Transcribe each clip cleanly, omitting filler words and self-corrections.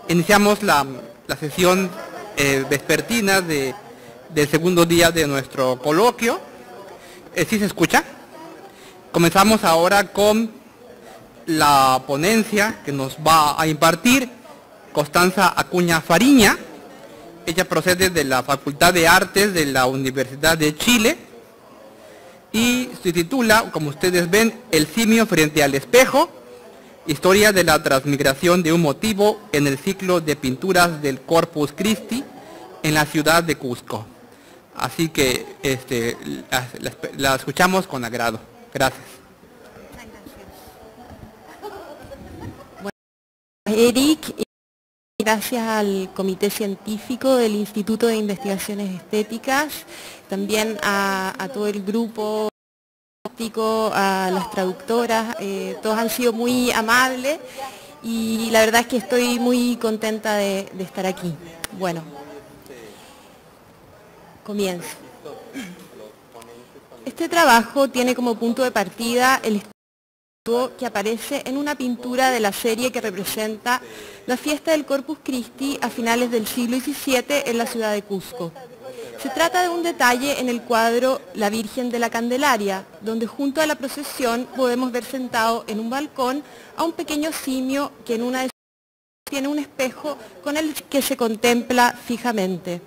Iniciamos la sesión vespertina del segundo día de nuestro coloquio. ¿Sí se escucha? Comenzamos ahora con la ponencia que nos va a impartir Constanza Acuña Fariña. Ella procede de la Facultad de Artes de la Universidad de Chile y se titula, como ustedes ven, El simio frente al espejo, historia de la transmigración de un motivo en el ciclo de pinturas del Corpus Christi en la ciudad de Cusco. Así que la escuchamos con agrado. Gracias. Bueno, Eric, gracias al Comité Científico del Instituto de Investigaciones Estéticas, también a todo el grupo, a las traductoras, todos han sido muy amables y la verdad es que estoy muy contenta de estar aquí. Bueno, comienzo. Este trabajo tiene como punto de partida el estatuto que aparece en una pintura de la serie que representa la fiesta del Corpus Christi a finales del siglo XVII en la ciudad de Cusco. Se trata de un detalle en el cuadro La Virgen de la Candelaria, donde junto a la procesión podemos ver sentado en un balcón a un pequeño simio que en una de sus manos tiene un espejo con el que se contempla fijamente.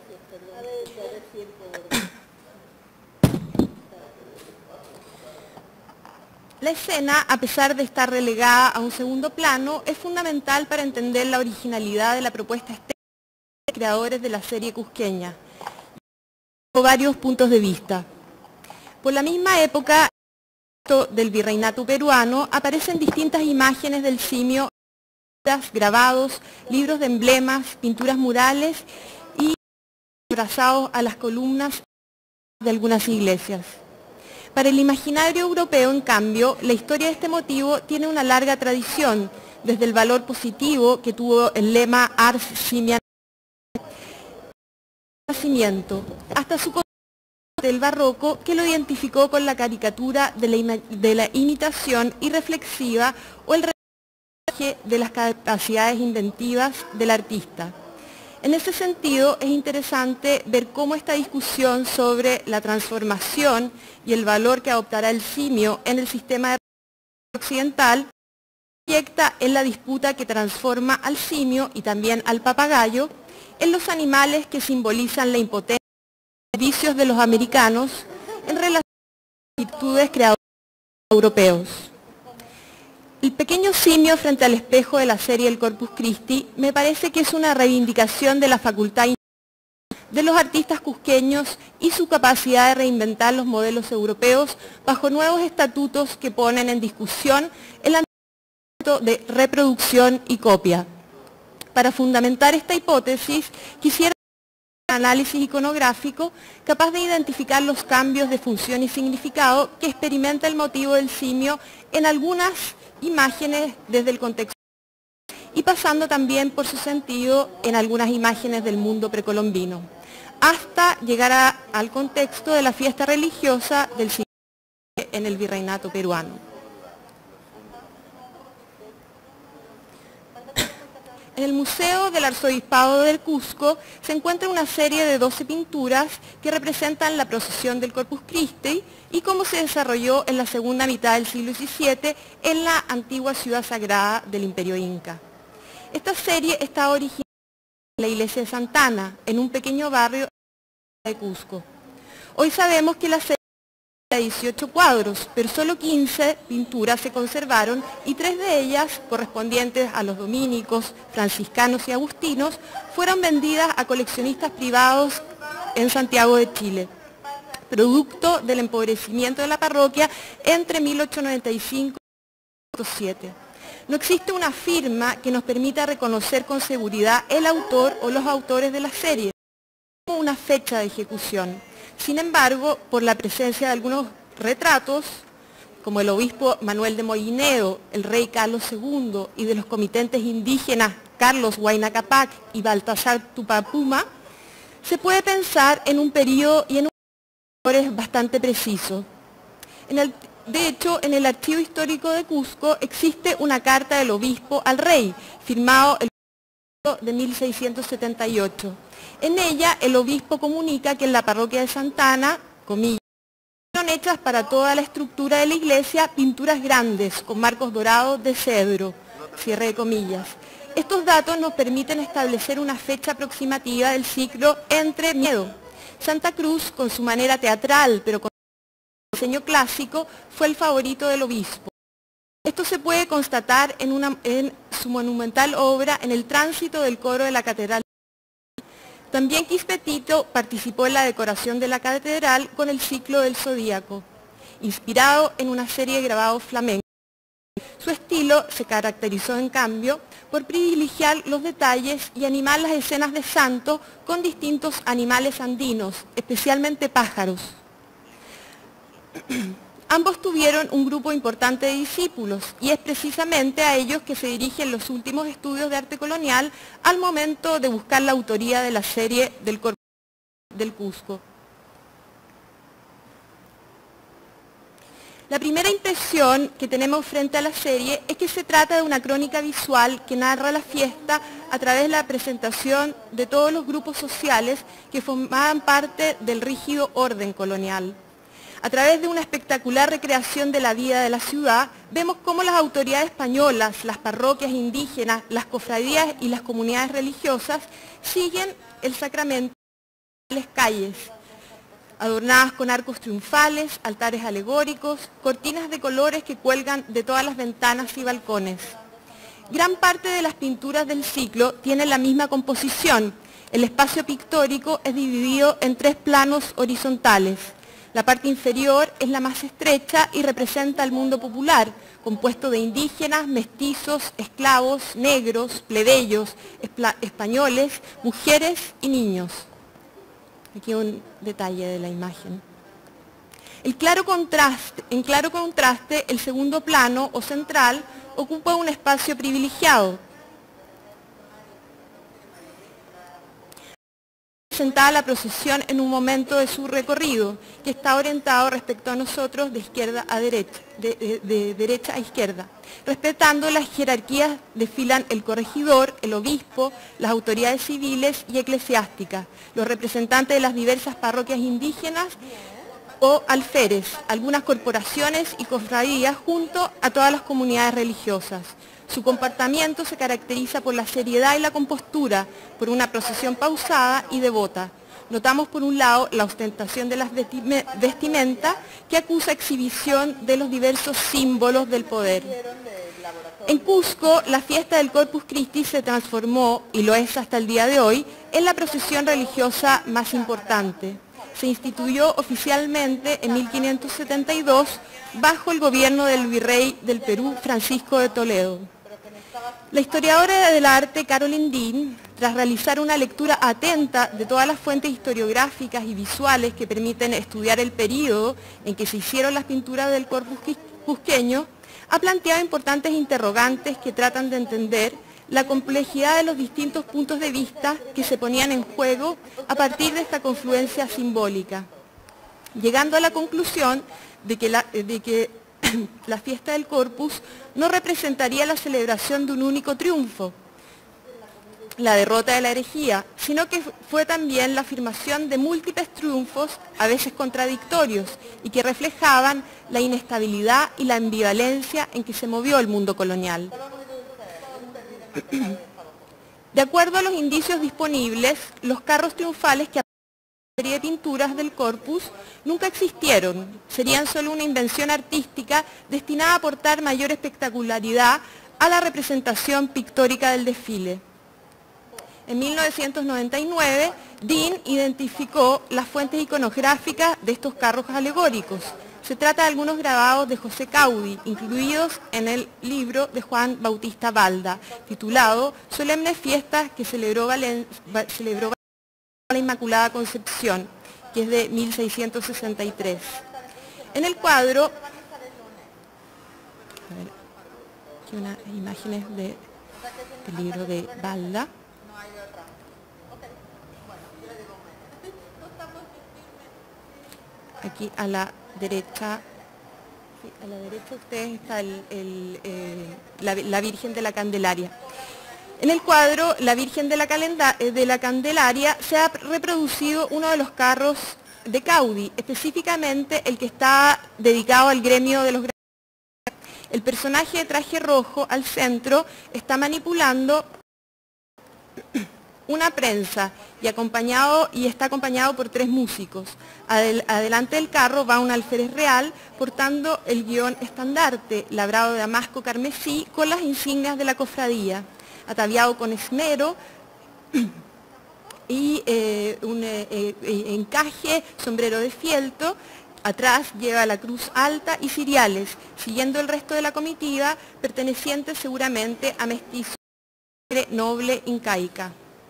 La escena, a pesar de estar relegada a un segundo plano, es fundamental para entender la originalidad de la propuesta estética de los creadores de la serie cusqueña. Varios puntos de vista. Por la misma época del virreinato peruano aparecen distintas imágenes del simio, grabados, libros de emblemas, pinturas murales y trazados a las columnas de algunas iglesias. Para el imaginario europeo, en cambio, la historia de este motivo tiene una larga tradición, desde el valor positivo que tuvo el lema Ars Simian hasta su concepto del barroco, que lo identificó con la caricatura de la imitación irreflexiva o el reportaje de las capacidades inventivas del artista. En ese sentido, es interesante ver cómo esta discusión sobre la transformación y el valor que adoptará el simio en el sistema de occidental proyecta en la disputa que transforma al simio y también al papagayo en los animales que simbolizan la impotencia y los vicios de los americanos en relación a las virtudes creadoras europeos. El pequeño simio frente al espejo de la serie El Corpus Christi me parece que es una reivindicación de la facultad de los artistas cusqueños y su capacidad de reinventar los modelos europeos bajo nuevos estatutos que ponen en discusión el antecedente de reproducción y copia. Para fundamentar esta hipótesis, quisiera hacer un análisis iconográfico capaz de identificar los cambios de función y significado que experimenta el motivo del simio en algunas imágenes desde el contexto y pasando también por su sentido en algunas imágenes del mundo precolombino, hasta llegar al contexto de la fiesta religiosa del siglo XX en el virreinato peruano. En el Museo del Arzobispado del Cusco se encuentra una serie de 12 pinturas que representan la procesión del Corpus Christi y cómo se desarrolló en la segunda mitad del siglo XVII en la antigua ciudad sagrada del Imperio Inca. Esta serie está originada en la iglesia de Santa Ana, en un pequeño barrio de Cusco. Hoy sabemos que la serie 18 cuadros, pero solo 15 pinturas se conservaron y 3 de ellas, correspondientes a los dominicos, franciscanos y agustinos, fueron vendidas a coleccionistas privados en Santiago de Chile, producto del empobrecimiento de la parroquia entre 1895 y 1807. No existe una firma que nos permita reconocer con seguridad el autor o los autores de la serie, como una fecha de ejecución. Sin embargo, por la presencia de algunos retratos, como el obispo Manuel de Moinedo, el rey Carlos II y de los comitentes indígenas Carlos Huayna Cápac y Baltasar Tupapuma, se puede pensar en un periodo y en un bastante preciso. De hecho, en el Archivo Histórico de Cusco existe una carta del obispo al rey, firmado el de 1678. En ella, el obispo comunica que en la parroquia de Santa Ana, comillas, fueron hechas para toda la estructura de la iglesia pinturas grandes con marcos dorados de cedro, cierre de comillas. Estos datos nos permiten establecer una fecha aproximativa del ciclo entre Miedo. Santa Cruz, con su manera teatral, pero con diseño clásico, fue el favorito del obispo. Esto se puede constatar en su monumental obra En el tránsito del coro de la catedral. También Quispetito participó en la decoración de la catedral con el ciclo del Zodíaco, inspirado en una serie de grabados flamencos. Su estilo se caracterizó, en cambio, por privilegiar los detalles y animar las escenas de santos con distintos animales andinos, especialmente pájaros. Ambos tuvieron un grupo importante de discípulos y es precisamente a ellos que se dirigen los últimos estudios de arte colonial al momento de buscar la autoría de la serie del Corpus del Cusco. La primera impresión que tenemos frente a la serie es que se trata de una crónica visual que narra la fiesta a través de la presentación de todos los grupos sociales que formaban parte del rígido orden colonial. A través de una espectacular recreación de la vida de la ciudad, vemos cómo las autoridades españolas, las parroquias indígenas, las cofradías y las comunidades religiosas siguen el sacramento en las calles, adornadas con arcos triunfales, altares alegóricos, cortinas de colores que cuelgan de todas las ventanas y balcones. Gran parte de las pinturas del ciclo tienen la misma composición. El espacio pictórico es dividido en 3 planos horizontales. La parte inferior es la más estrecha y representa el mundo popular, compuesto de indígenas, mestizos, esclavos, negros, plebeyos, españoles, mujeres y niños. Aquí un detalle de la imagen. En claro contraste, el segundo plano o central ocupa un espacio privilegiado. Presentada la procesión en un momento de su recorrido, que está orientado respecto a nosotros de izquierda a derecha, de derecha a izquierda. Respetando las jerarquías desfilan el corregidor, el obispo, las autoridades civiles y eclesiásticas, los representantes de las diversas parroquias indígenas o alferes, algunas corporaciones y cofradías junto a todas las comunidades religiosas. Su comportamiento se caracteriza por la seriedad y la compostura, por una procesión pausada y devota. Notamos por un lado la ostentación de las vestimentas que acusa exhibición de los diversos símbolos del poder. En Cusco, la fiesta del Corpus Christi se transformó, y lo es hasta el día de hoy, en la procesión religiosa más importante. Se instituyó oficialmente en 1572 bajo el gobierno del virrey del Perú, Francisco de Toledo. La historiadora del arte Carolyn Dean, tras realizar una lectura atenta de todas las fuentes historiográficas y visuales que permiten estudiar el período en que se hicieron las pinturas del Corpus cusqueño, ha planteado importantes interrogantes que tratan de entender la complejidad de los distintos puntos de vista que se ponían en juego a partir de esta confluencia simbólica, llegando a la conclusión de que la fiesta del Corpus no representaría la celebración de un único triunfo, la derrota de la herejía, sino que fue también la afirmación de múltiples triunfos, a veces contradictorios, y que reflejaban la inestabilidad y la ambivalencia en que se movió el mundo colonial. De acuerdo a los indicios disponibles, los carros triunfales que la serie de pinturas del Corpus nunca existieron, serían solo una invención artística destinada a aportar mayor espectacularidad a la representación pictórica del desfile. En 1999, Dean identificó las fuentes iconográficas de estos carros alegóricos. Se trata de algunos grabados de José Caudi, incluidos en el libro de Juan Bautista Balda, titulado Solemnes Fiestas que celebró la Inmaculada Concepción, que es de 1663. En el cuadro, aquí unas imágenes del libro de Balda. Aquí a la derecha, ustedes está la Virgen de la Candelaria. En el cuadro La Virgen de la Candelaria se ha reproducido uno de los carros de Gaudí, específicamente el que está dedicado al gremio de los gremios. El personaje de traje rojo al centro está manipulando una prensa y está acompañado por 3 músicos. Adelante del carro va un alférez real portando el guión estandarte, labrado de damasco carmesí con las insignias de la cofradía, ataviado con esmero y un encaje, sombrero de fieltro. Atrás lleva la cruz alta y ciriales, siguiendo el resto de la comitiva, perteneciente seguramente a mestizo noble incaica.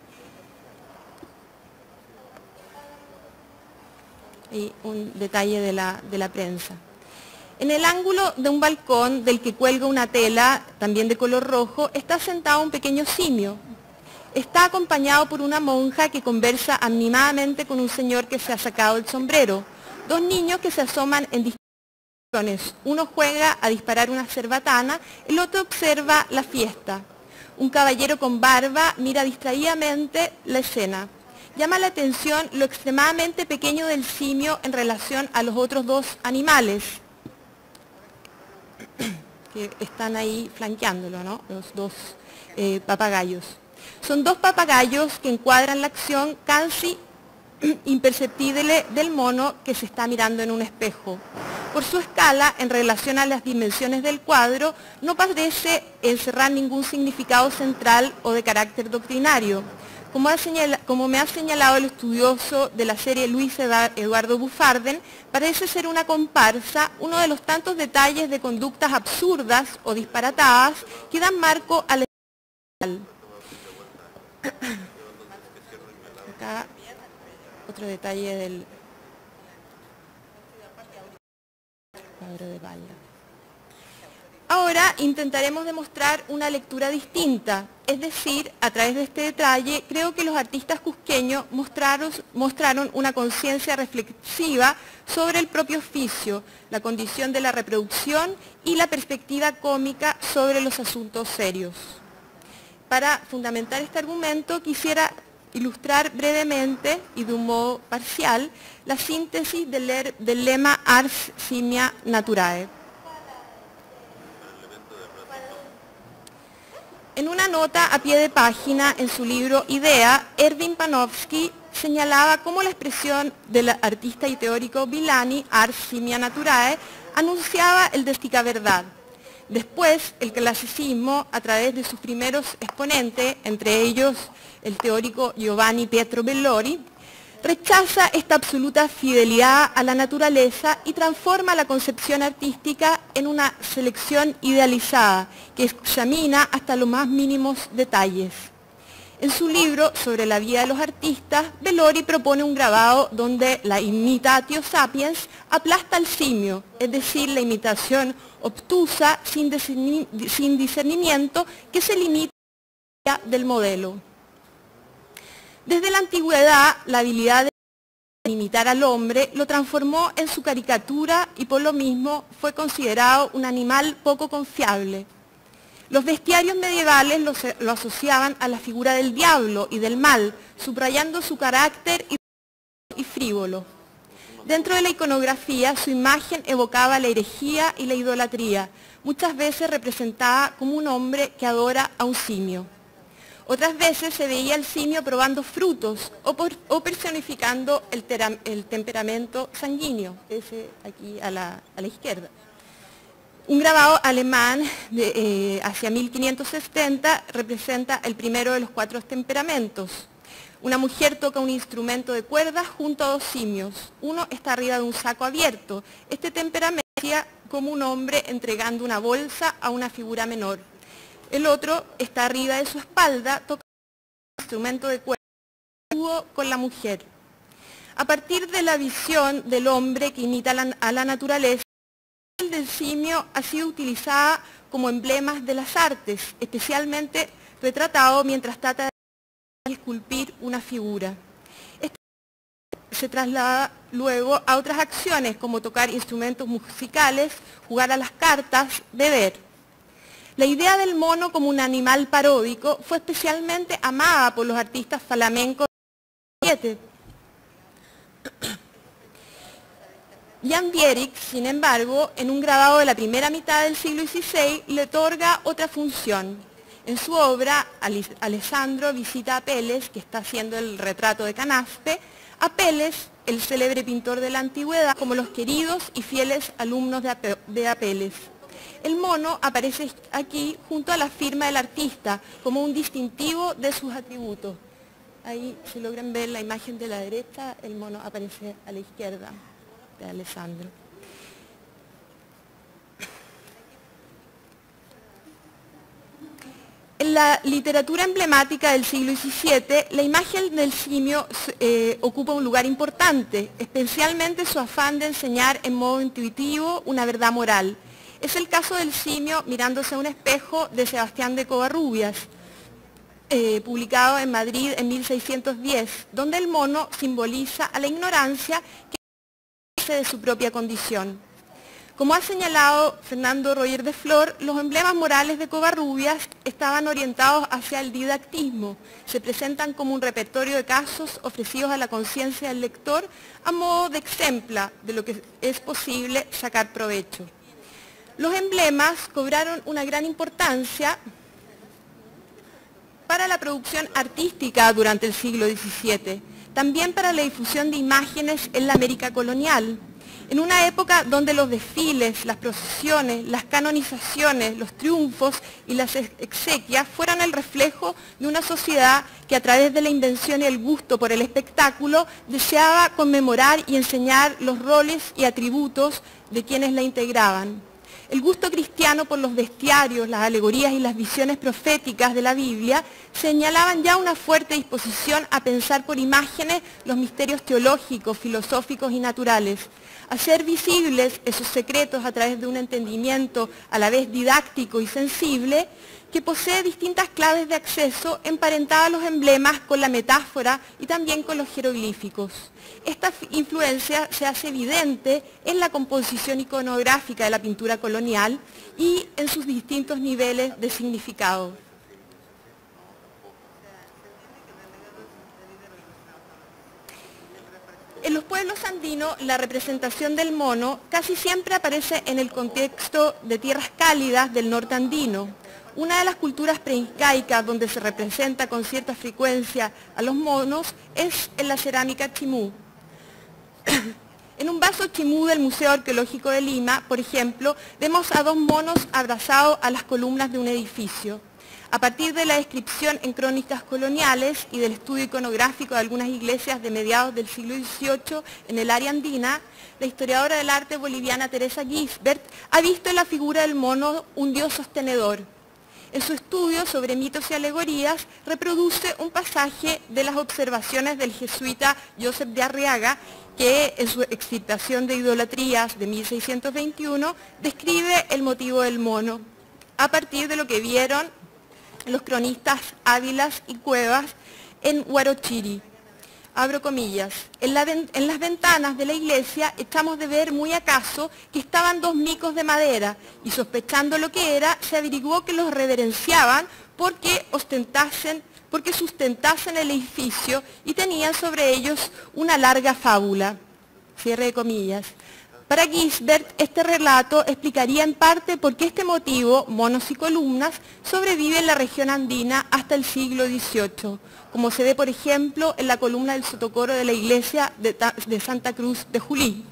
Y un detalle de la prensa. En el ángulo de un balcón del que cuelga una tela, también de color rojo, está sentado un pequeño simio. Está acompañado por una monja que conversa animadamente con un señor que se ha sacado el sombrero. 2 niños que se asoman en distintas direcciones. Uno juega a disparar una cerbatana, el otro observa la fiesta. Un caballero con barba mira distraídamente la escena. Llama la atención lo extremadamente pequeño del simio en relación a los otros 2 animales que están ahí flanqueándolo, ¿no? Los 2 papagayos. Son 2 papagayos que encuadran la acción casi imperceptible del mono que se está mirando en un espejo. Por su escala, en relación a las dimensiones del cuadro, no parece encerrar ningún significado central o de carácter doctrinario. Como me ha señalado el estudioso de la serie Luis Eduardo Buffardin, parece ser una comparsa, uno de los tantos detalles de conductas absurdas o disparatadas que dan marco al acá otro detalle del cuadro de Balda. Ahora intentaremos demostrar una lectura distinta, es decir, a través de este detalle, creo que los artistas cusqueños mostraron una conciencia reflexiva sobre el propio oficio, la condición de la reproducción y la perspectiva cómica sobre los asuntos serios. Para fundamentar este argumento quisiera ilustrar brevemente y de un modo parcial la síntesis del lema Ars Simia Naturae. En una nota a pie de página en su libro Idea, Erwin Panofsky señalaba cómo la expresión del artista y teórico Villani, Ars Simia Naturae, anunciaba el destica verdad. Después, el clasicismo, a través de sus primeros exponentes, entre ellos el teórico Giovanni Pietro Bellori, rechaza esta absoluta fidelidad a la naturaleza y transforma la concepción artística en una selección idealizada que examina hasta los más mínimos detalles. En su libro sobre la vida de los artistas, Bellori propone un grabado donde la imitatio sapiens aplasta al simio, es decir, la imitación obtusa sin discernimiento que se limita a la del modelo. Desde la antigüedad, la habilidad de imitar al hombre lo transformó en su caricatura y por lo mismo fue considerado un animal poco confiable. Los bestiarios medievales lo asociaban a la figura del diablo y del mal, subrayando su carácter y frívolo. Dentro de la iconografía, su imagen evocaba la herejía y la idolatría, muchas veces representada como un hombre que adora a un simio. Otras veces se veía al simio probando frutos o personificando el temperamento sanguíneo, ese aquí a la izquierda. Un grabado alemán hacia 1570 representa el primero de los 4 temperamentos. Una mujer toca un instrumento de cuerdas junto a 2 simios. Uno está arriba de un saco abierto. Este temperamento sería como un hombre entregando una bolsa a una figura menor. El otro está arriba de su espalda, tocando un instrumento de cuerda con la mujer. A partir de la visión del hombre que imita a la naturaleza, el del simio ha sido utilizada como emblemas de las artes, especialmente retratado mientras trata de esculpir una figura. Esto se traslada luego a otras acciones como tocar instrumentos musicales, jugar a las cartas, beber. La idea del mono como un animal paródico fue especialmente amada por los artistas flamencos del XVII. Jan Vierik, sin embargo, en un grabado de la primera mitad del siglo XVI, le otorga otra función. En su obra, Alessandro visita a Apelles, que está haciendo el retrato de Canaspe. Apelles, el célebre pintor de la antigüedad, como los queridos y fieles alumnos de Apelles. El mono aparece aquí junto a la firma del artista, como un distintivo de sus atributos. Ahí, si logran ver la imagen de la derecha, el mono aparece a la izquierda de Alessandro. En la literatura emblemática del siglo XVII, la imagen del simio ocupa un lugar importante, especialmente su afán de enseñar en modo intuitivo una verdad moral. Es el caso del simio mirándose a un espejo de Sebastián de Covarrubias, publicado en Madrid en 1610, donde el mono simboliza a la ignorancia que de su propia condición. Como ha señalado Fernando Roger de Flor, los emblemas morales de Covarrubias estaban orientados hacia el didactismo. Se presentan como un repertorio de casos ofrecidos a la conciencia del lector a modo de ejemplo de lo que es posible sacar provecho. Los emblemas cobraron una gran importancia para la producción artística durante el siglo XVII, también para la difusión de imágenes en la América colonial. En una época donde los desfiles, las procesiones, las canonizaciones, los triunfos y las exequias fueran el reflejo de una sociedad que a través de la invención y el gusto por el espectáculo deseaba conmemorar y enseñar los roles y atributos de quienes la integraban. El gusto cristiano por los bestiarios, las alegorías y las visiones proféticas de la Biblia señalaban ya una fuerte disposición a pensar por imágenes los misterios teológicos, filosóficos y naturales. Hacer visibles esos secretos a través de un entendimiento a la vez didáctico y sensible, que posee distintas claves de acceso emparentadas a los emblemas con la metáfora y también con los jeroglíficos. Esta influencia se hace evidente en la composición iconográfica de la pintura colonial y en sus distintos niveles de significado. En los pueblos andinos, la representación del mono casi siempre aparece en el contexto de tierras cálidas del norte andino. Una de las culturas preincaicas donde se representa con cierta frecuencia a los monos es en la cerámica chimú. En un vaso chimú del Museo Arqueológico de Lima, por ejemplo, vemos a dos monos abrazados a las columnas de un edificio. A partir de la descripción en crónicas coloniales y del estudio iconográfico de algunas iglesias de mediados del siglo XVIII en el área andina, la historiadora del arte boliviana Teresa Gisbert ha visto en la figura del mono un dios sostenedor. En su estudio sobre mitos y alegorías reproduce un pasaje de las observaciones del jesuita Joseph de Arriaga, que en su Excitación de idolatrías de 1621 describe el motivo del mono, a partir de lo que vieron los cronistas Ávilas y Cuevas en Huarochiri. Abro comillas, en las ventanas de la iglesia echamos de ver muy acaso que estaban dos micos de madera y sospechando lo que era, se averiguó que los reverenciaban porque sustentasen el edificio y tenían sobre ellos una larga fábula. Cierre de comillas. Para Gisbert, este relato explicaría en parte por qué este motivo, monos y columnas, sobrevive en la región andina hasta el siglo XVIII, como se ve, por ejemplo, en la columna del sotocoro de la iglesia de Santa Cruz de Julí,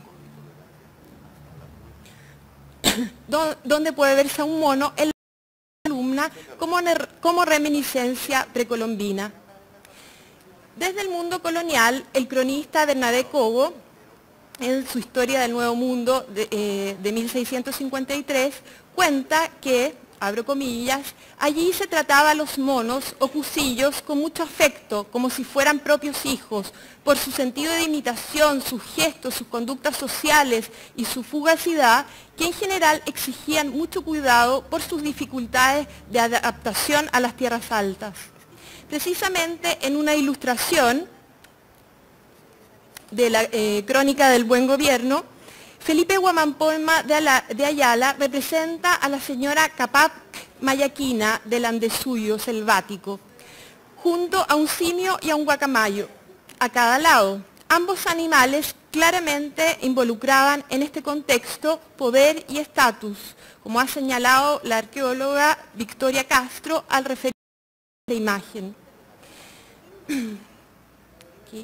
donde puede verse a un mono en la columna como reminiscencia precolombina. Desde el mundo colonial, el cronista Bernabé Cobo, en su Historia del Nuevo Mundo de 1653, cuenta que, abro comillas, allí se trataba a los monos o cusillos con mucho afecto, como si fueran propios hijos, por su sentido de imitación, sus gestos, sus conductas sociales y su fugacidad, que en general exigían mucho cuidado por sus dificultades de adaptación a las tierras altas. Precisamente en una ilustración de la Crónica del Buen Gobierno, Felipe Guamampolma de Ayala representa a la señora Capac Mayaquina del Andesuyo selvático, junto a un simio y a un guacamayo, a cada lado. Ambos animales claramente involucraban en este contexto poder y estatus, como ha señalado la arqueóloga Victoria Castro al referirse a la imagen. Aquí,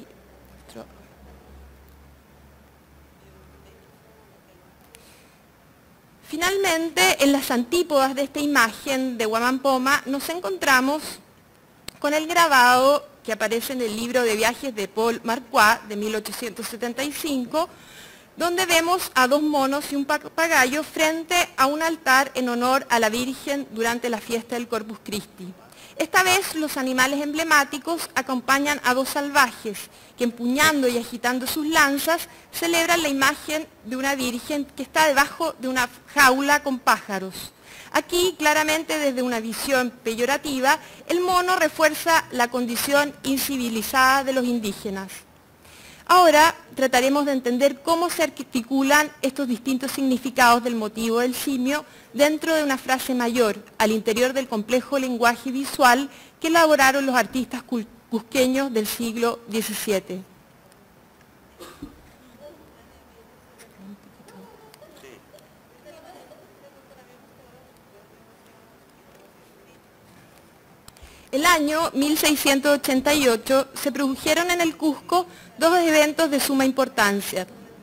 finalmente, en las antípodas de esta imagen de Guamampoma nos encontramos con el grabado que aparece en el libro de viajes de Paul Marquardt de 1875, donde vemos a dos monos y un papagayo frente a un altar en honor a la Virgen durante la fiesta del Corpus Christi. Esta vez los animales emblemáticos acompañan a dos salvajes que, empuñando y agitando sus lanzas, celebran la imagen de una Virgen que está debajo de una jaula con pájaros. Aquí, claramente desde una visión peyorativa, el mono refuerza la condición incivilizada de los indígenas. Ahora trataremos de entender cómo se articulan estos distintos significados del motivo del simio dentro de una frase mayor, al interior del complejo lenguaje visual que elaboraron los artistas cusqueños del siglo XVII. El año 1688 se produjeron en el Cusco dos eventos de suma importancia.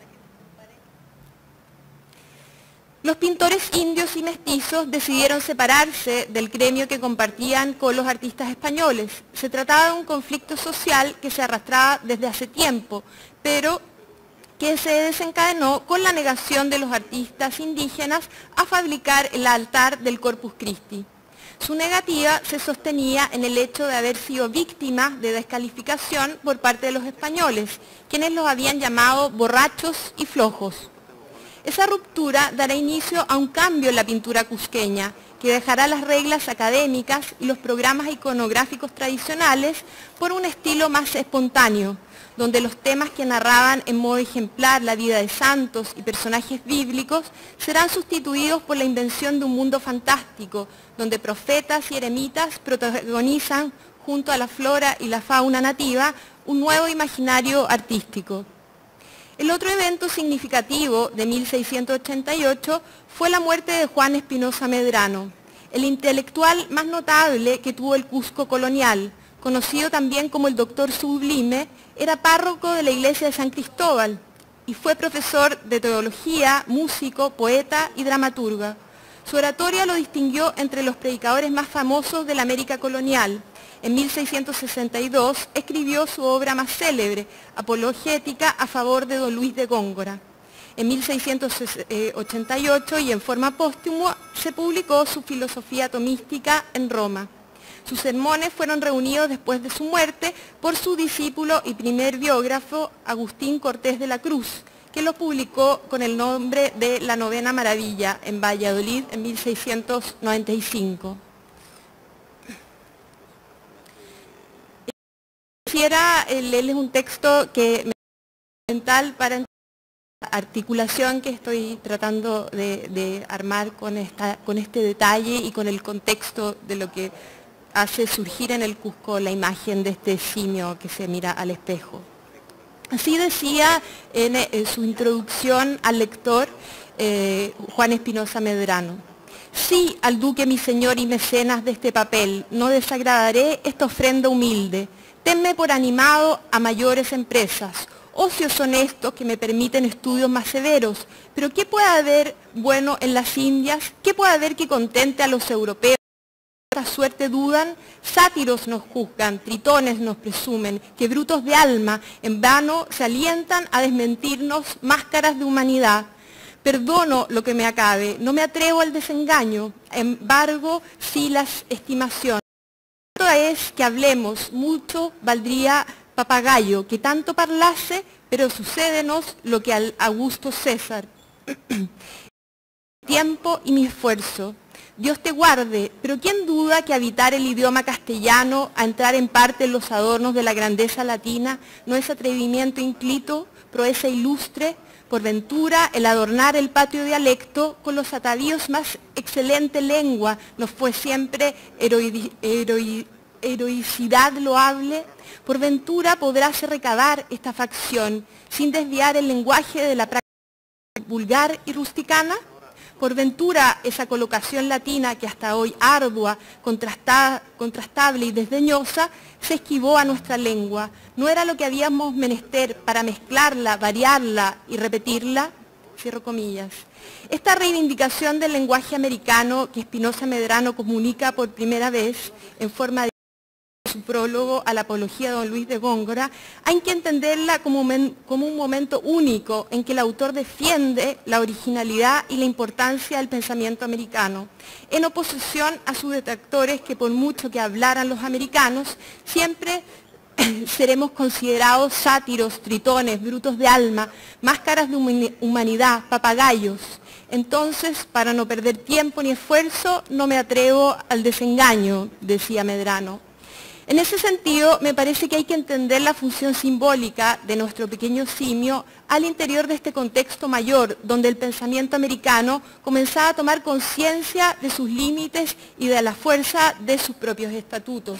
Los pintores indios y mestizos decidieron separarse del gremio que compartían con los artistas españoles. Se trataba de un conflicto social que se arrastraba desde hace tiempo, pero que se desencadenó con la negación de los artistas indígenas a fabricar el altar del Corpus Christi. Su negativa se sostenía en el hecho de haber sido víctimas de descalificación por parte de los españoles, quienes los habían llamado borrachos y flojos. Esa ruptura dará inicio a un cambio en la pintura cusqueña, que dejará las reglas académicas y los programas iconográficos tradicionales por un estilo más espontáneo, donde los temas que narraban en modo ejemplar la vida de santos y personajes bíblicos serán sustituidos por la invención de un mundo fantástico, donde profetas y eremitas protagonizan, junto a la flora y la fauna nativa, un nuevo imaginario artístico. El otro evento significativo de 1688 fue la muerte de Juan Espinosa Medrano, el intelectual más notable que tuvo el Cusco colonial, conocido también como el Doctor Sublime. Era párroco de la iglesia de San Cristóbal y fue profesor de teología, músico, poeta y dramaturga. Su oratoria lo distinguió entre los predicadores más famosos de la América colonial. En 1662 escribió su obra más célebre, Apologética a favor de don Luis de Góngora. En 1688 y en forma póstuma se publicó su Filosofía tomística en Roma. Sus sermones fueron reunidos después de su muerte por su discípulo y primer biógrafo, Agustín Cortés de la Cruz, que lo publicó con el nombre de La Novena Maravilla en Valladolid en 1695. Quisiera leerles un texto que me es fundamental para la articulación que estoy tratando de armar con este detalle y con el contexto de lo que hace surgir en el Cusco la imagen de este simio que se mira al espejo. Así decía en su introducción al lector Juan Espinosa Medrano: sí, al duque mi señor y mecenas de este papel, no desagradaré esta ofrenda humilde. Tenme por animado a mayores empresas, ocios honestos que me permiten estudios más severos, pero ¿qué puede haber bueno en las Indias? ¿Qué puede haber que contente a los europeos? Esta suerte dudan, sátiros nos juzgan, tritones nos presumen, que brutos de alma en vano se alientan a desmentirnos máscaras de humanidad. Perdono lo que me acabe, no me atrevo al desengaño, embargo sí las estimaciones. Lo cierto es que hablemos, mucho valdría papagayo, que tanto parlase, pero sucédenos lo que al Augusto César. Tiempo y mi esfuerzo. Dios te guarde, pero ¿quién duda que habitar el idioma castellano, a entrar en parte en los adornos de la grandeza latina, no es atrevimiento inclito, proeza ilustre? por ventura el adornar el patio dialecto con los atavíos más excelente lengua nos fue siempre heroicidad loable? Por ventura podráse recabar esta facción sin desviar el lenguaje de la práctica vulgar y rusticana. Por ventura esa colocación latina que hasta hoy ardua, contrastable y desdeñosa, se esquivó a nuestra lengua. ¿No era lo que habíamos menester para mezclarla, variarla y repetirla? Cierro comillas. Esta reivindicación del lenguaje americano que Espinosa Medrano comunica por primera vez en forma de su prólogo a la apología de don Luis de Góngora, hay que entenderla como un momento único en que el autor defiende la originalidad y la importancia del pensamiento americano, en oposición a sus detractores que por mucho que hablaran los americanos, siempre seremos considerados sátiros, tritones, brutos de alma, máscaras de humanidad, papagayos. Entonces, para no perder tiempo ni esfuerzo, no me atrevo al desengaño, decía Medrano. En ese sentido, me parece que hay que entender la función simbólica de nuestro pequeño simio al interior de este contexto mayor, donde el pensamiento americano comenzaba a tomar conciencia de sus límites y de la fuerza de sus propios estatutos.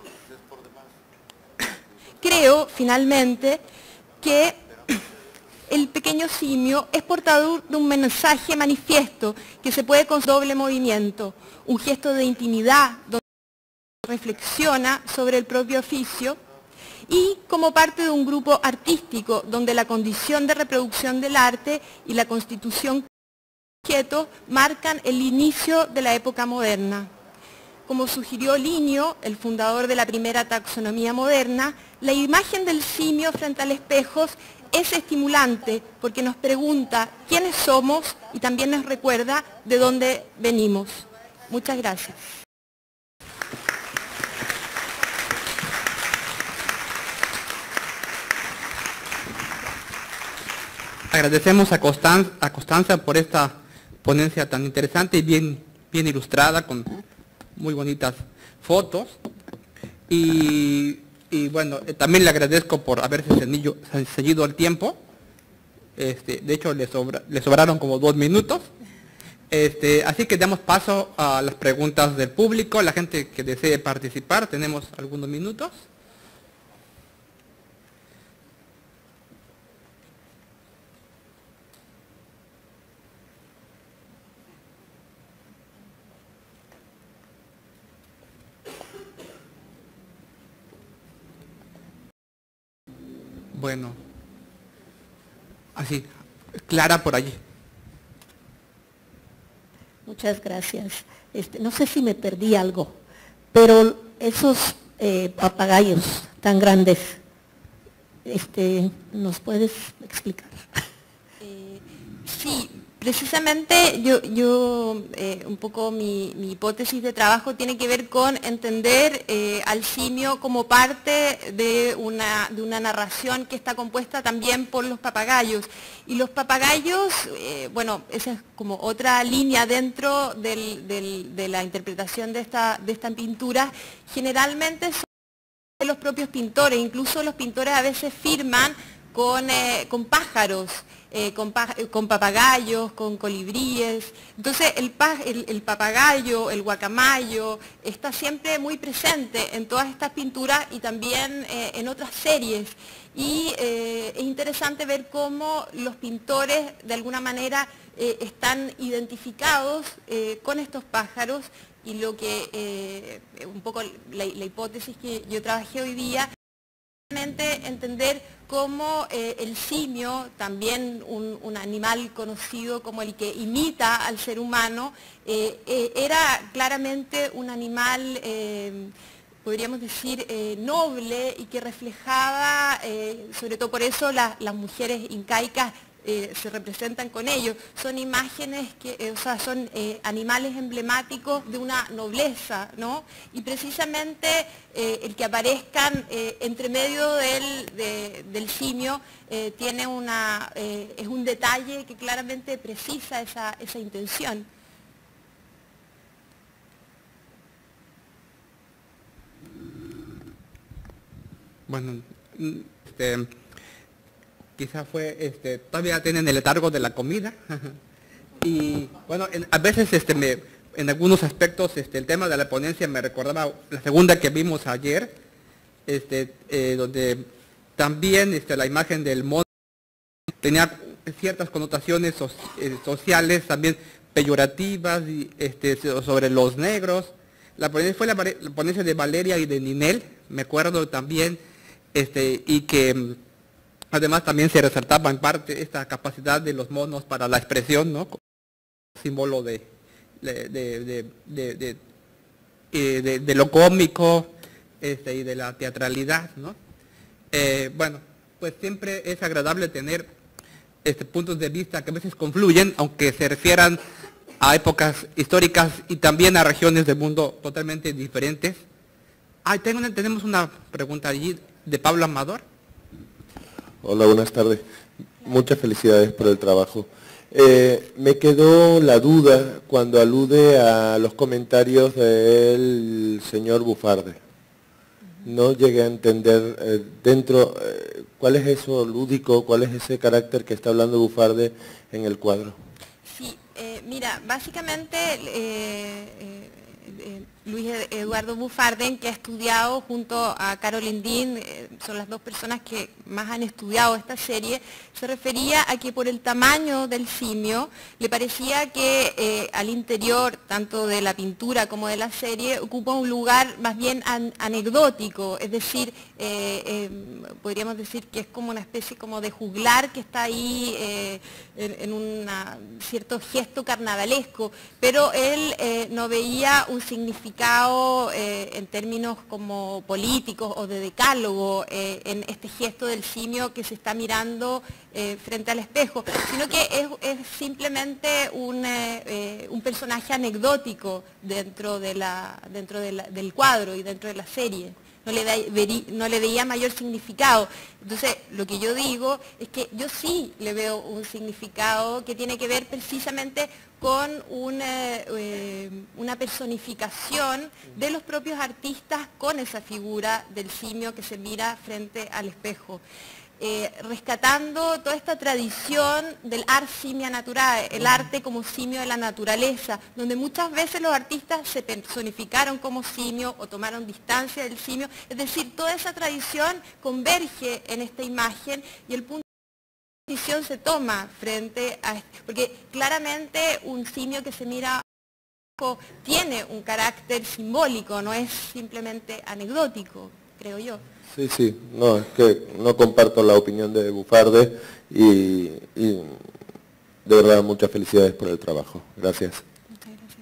Creo, finalmente, que el pequeño simio es portador de un mensaje manifiesto que se puede con doble movimiento, un gesto de intimidad, reflexiona sobre el propio oficio y como parte de un grupo artístico donde la condición de reproducción del arte y la constitución objeto marcan el inicio de la época moderna. Como sugirió Linneo, el fundador de la primera taxonomía moderna, la imagen del simio frente al espejo es estimulante porque nos pregunta quiénes somos y también nos recuerda de dónde venimos. Muchas gracias. Agradecemos a Constanza por esta ponencia tan interesante y bien ilustrada, con muy bonitas fotos. Y bueno, también le agradezco por haberse ceñido al tiempo. De hecho, le sobraron como 2 minutos. Así que damos paso a las preguntas del público, la gente que desee participar. Tenemos algunos minutos. Bueno, así, Clara por allí. Muchas gracias. No sé si me perdí algo, pero esos papagayos tan grandes, ¿nos puedes explicar? Sí, precisamente yo un poco mi hipótesis de trabajo tiene que ver con entender al simio como parte de una narración que está compuesta también por los papagayos. Y los papagayos, bueno, esa es como otra línea dentro de la interpretación de esta pintura, generalmente son de los propios pintores, incluso los pintores a veces firman con pájaros, con papagayos, con colibríes. Entonces el papagayo, el guacamayo, está siempre muy presente en todas estas pinturas y también en otras series. Y es interesante ver cómo los pintores de alguna manera están identificados con estos pájaros y lo que un poco la hipótesis que yo trabajé hoy día, entender cómo el simio, también un animal conocido como el que imita al ser humano, era claramente un animal, podríamos decir, noble y que reflejaba, sobre todo por eso las mujeres incaicas se representan con ellos. Son imágenes o sea, son animales emblemáticos de una nobleza, ¿no? Y precisamente el que aparezcan entre medio del simio tiene es un detalle que claramente precisa esa intención. Bueno, quizá fue, todavía tienen el letargo de la comida. Y bueno, a veces en algunos aspectos el tema de la ponencia me recordaba la segunda que vimos ayer, donde también la imagen del mono tenía ciertas connotaciones sociales, también peyorativas, y, sobre los negros. La ponencia fue la ponencia de Valeria y de Ninel, me acuerdo también, y que además también se resaltaba en parte esta capacidad de los monos para la expresión, ¿no? Como símbolo de lo cómico y de la teatralidad, ¿no? Bueno, pues siempre es agradable tener puntos de vista que a veces confluyen, aunque se refieran a épocas históricas y también a regiones del mundo totalmente diferentes. Tenemos una pregunta allí de Pablo Amador. Hola, buenas tardes. Muchas felicidades por el trabajo. Me quedó la duda cuando alude a los comentarios del señor Bufarde. No llegué a entender cuál es eso lúdico, cuál es ese carácter que está hablando Bufarde en el cuadro. Sí, mira, básicamente Luis Eduardo Bufarden, que ha estudiado junto a Carolyn Dean, son las dos personas que más han estudiado esta serie, se refería a que por el tamaño del simio le parecía que al interior, tanto de la pintura como de la serie, ocupa un lugar más bien anecdótico, es decir, podríamos decir que es como una especie como de juglar que está ahí en un cierto gesto carnavalesco, pero él no veía un significado en términos como políticos o de decálogo en este gesto del simio que se está mirando frente al espejo, sino que es simplemente un personaje anecdótico dentro del cuadro y dentro de la serie. No le veía mayor significado. Entonces, lo que yo digo es que yo sí le veo un significado que tiene que ver precisamente con una personificación de los propios artistas con esa figura del simio que se mira frente al espejo. Rescatando toda esta tradición del ars simia naturae, el arte como simio de la naturaleza, donde muchas veces los artistas se personificaron como simio o tomaron distancia del simio, es decir, toda esa tradición converge en esta imagen y el punto de decisión se toma frente a porque claramente un simio que se mira tiene un carácter simbólico, no es simplemente anecdótico, creo yo. Sí, no, es que no comparto la opinión de Bufarde y de verdad muchas felicidades por el trabajo. Gracias. Muchas gracias.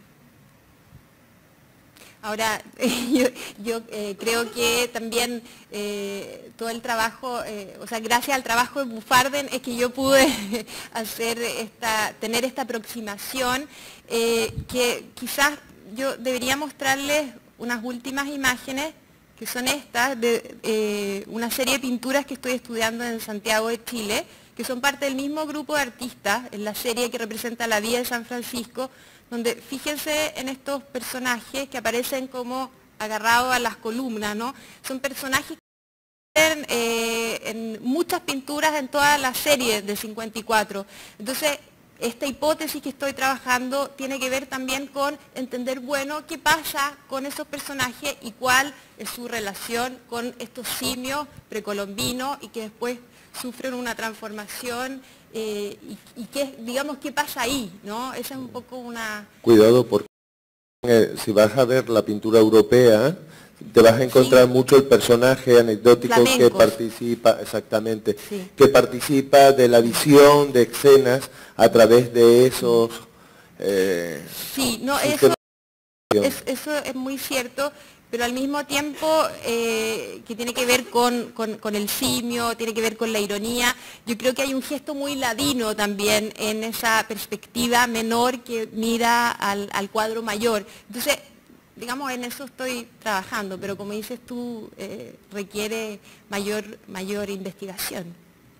Ahora, yo creo que también todo el trabajo, o sea, gracias al trabajo de Bufarden es que yo pude tener esta aproximación que quizás yo debería mostrarles unas últimas imágenes que son estas, de una serie de pinturas que estoy estudiando en Santiago de Chile, que son parte del mismo grupo de artistas, en la serie que representa la vida de San Francisco, donde fíjense en estos personajes que aparecen como agarrados a las columnas, ¿no? Son personajes que aparecen en muchas pinturas en toda la serie de 54. Entonces, esta hipótesis que estoy trabajando tiene que ver también con entender, bueno, qué pasa con esos personajes y cuál es su relación con estos simios precolombinos y que después sufren una transformación y digamos, qué pasa ahí, ¿no? Esa es un poco una... Cuidado porque si vas a ver la pintura europea, te vas a encontrar mucho el personaje anecdótico flamencos, que participa, exactamente, sí, que participa de la visión de escenas a través de esos... sí, no, eso es muy cierto, pero al mismo tiempo que tiene que ver con el simio, tiene que ver con la ironía. Yo creo que hay un gesto muy ladino también en esa perspectiva menor que mira al cuadro mayor. Entonces, digamos, en eso estoy trabajando, pero como dices tú, requiere mayor investigación.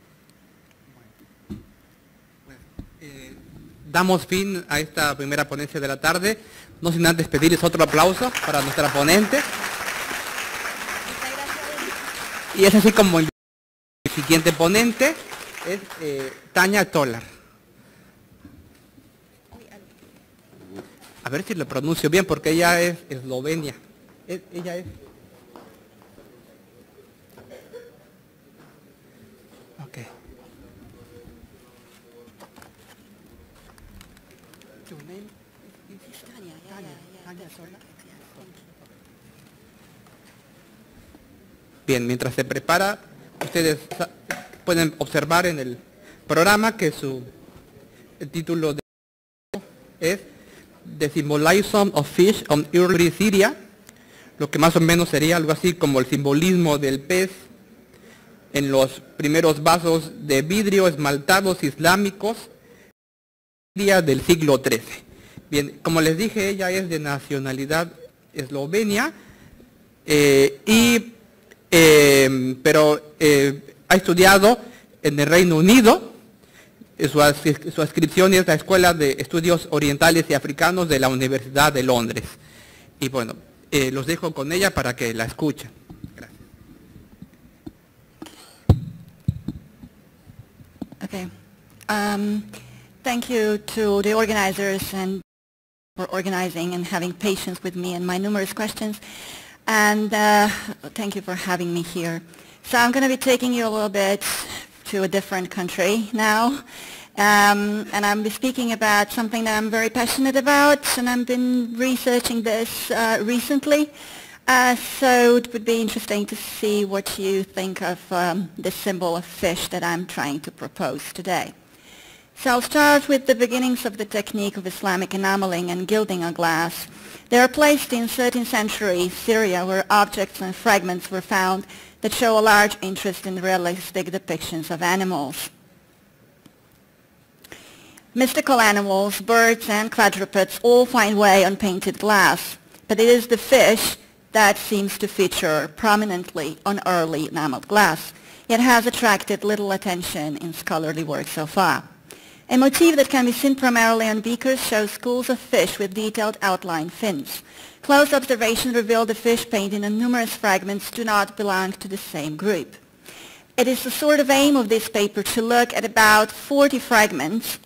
Damos fin a esta primera ponencia de la tarde, no sin antes pedirles otro aplauso para nuestra ponente. Y es así como el siguiente ponente, es Tanya Tolar. A ver si lo pronuncio bien, porque ella es eslovenia. Ella es... Ok. Tu name is Tanya. Tanya Tolar. Bien, mientras se prepara, ustedes pueden observar en el programa que el título es The Symbolism of Fish on Early Syria, lo que más o menos sería algo así como el simbolismo del pez en los primeros vasos de vidrio esmaltados islámicos del siglo XIII. Bien, como les dije, ella es de nacionalidad eslovenia, pero ha estudiado en el Reino Unido. Su adscripción es la Escuela de Estudios Orientales y Africanos de la Universidad de Londres. Y bueno, los dejo con ella para que la escuchen. Gracias. Okay. Thank you to the organizers and for organizing and having patience with me and my numerous questions. And thank you for having me here. So I'm going to be taking you a little bit to a different country now. And I'm be speaking about something that I'm very passionate about, and I've been researching this recently. So it would be interesting to see what you think of the symbol of fish that I'm trying to propose today. So I'll start with the beginnings of the technique of Islamic enameling and gilding on glass. They are placed in 13th century Syria, where objects and fragments were found that show a large interest in realistic depictions of animals. Mystical animals, birds and quadrupeds all find way on painted glass, but it is the fish that seems to feature prominently on early enameled glass, yet has attracted little attention in scholarly work so far. A motif that can be seen primarily on beakers shows schools of fish with detailed outline fins. Close observation revealed the fish painted on numerous fragments do not belong to the same group. It is the sort of aim of this paper to look at about 40 fragments.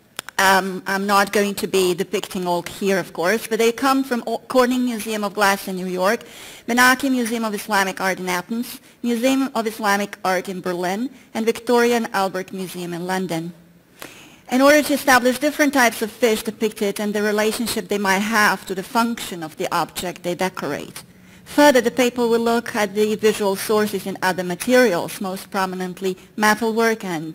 I'm not going to be depicting all here, of course, but they come from Corning Museum of Glass in New York, Benaki Museum of Islamic Art in Athens, Museum of Islamic Art in Berlin, and Victoria and Albert Museum in London. In order to establish different types of fish depicted and the relationship they might have to the function of the object they decorate. Further, the paper will look at the visual sources in other materials, most prominently metalwork and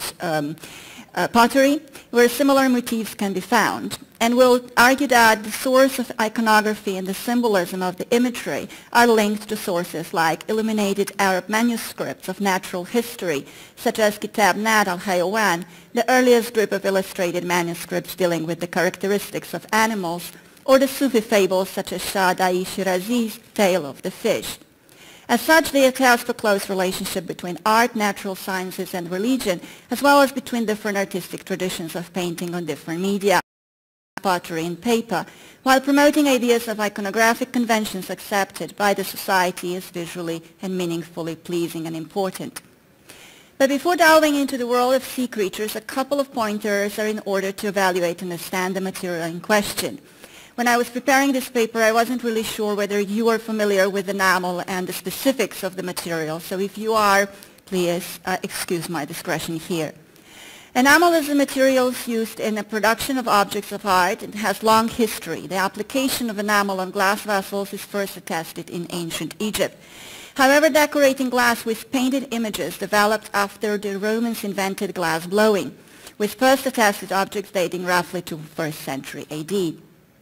pottery, where similar motifs can be found, and will argue that the source of iconography and the symbolism of the imagery are linked to sources like illuminated Arab manuscripts of natural history, such as Kitab Nat al-Hayawan, the earliest group of illustrated manuscripts dealing with the characteristics of animals, or the Sufi fables such as Shah Dai Shirazi's Tale of the Fish. As such, they attest a close relationship between art, natural sciences, and religion, as well as between different artistic traditions of painting on different media, pottery, and paper, while promoting ideas of iconographic conventions accepted by the society as visually and meaningfully pleasing and important. But before delving into the world of sea creatures, a couple of pointers are in order to evaluate and understand the material in question. When I was preparing this paper, I wasn't really sure whether you are familiar with enamel and the specifics of the material, so if you are, please excuse my discretion here. Enamel is a material used in the production of objects of art. It has long history. The application of enamel on glass vessels is first attested in ancient Egypt. However, decorating glass with painted images developed after the Romans invented glass blowing, with first attested objects dating roughly to 1st century AD.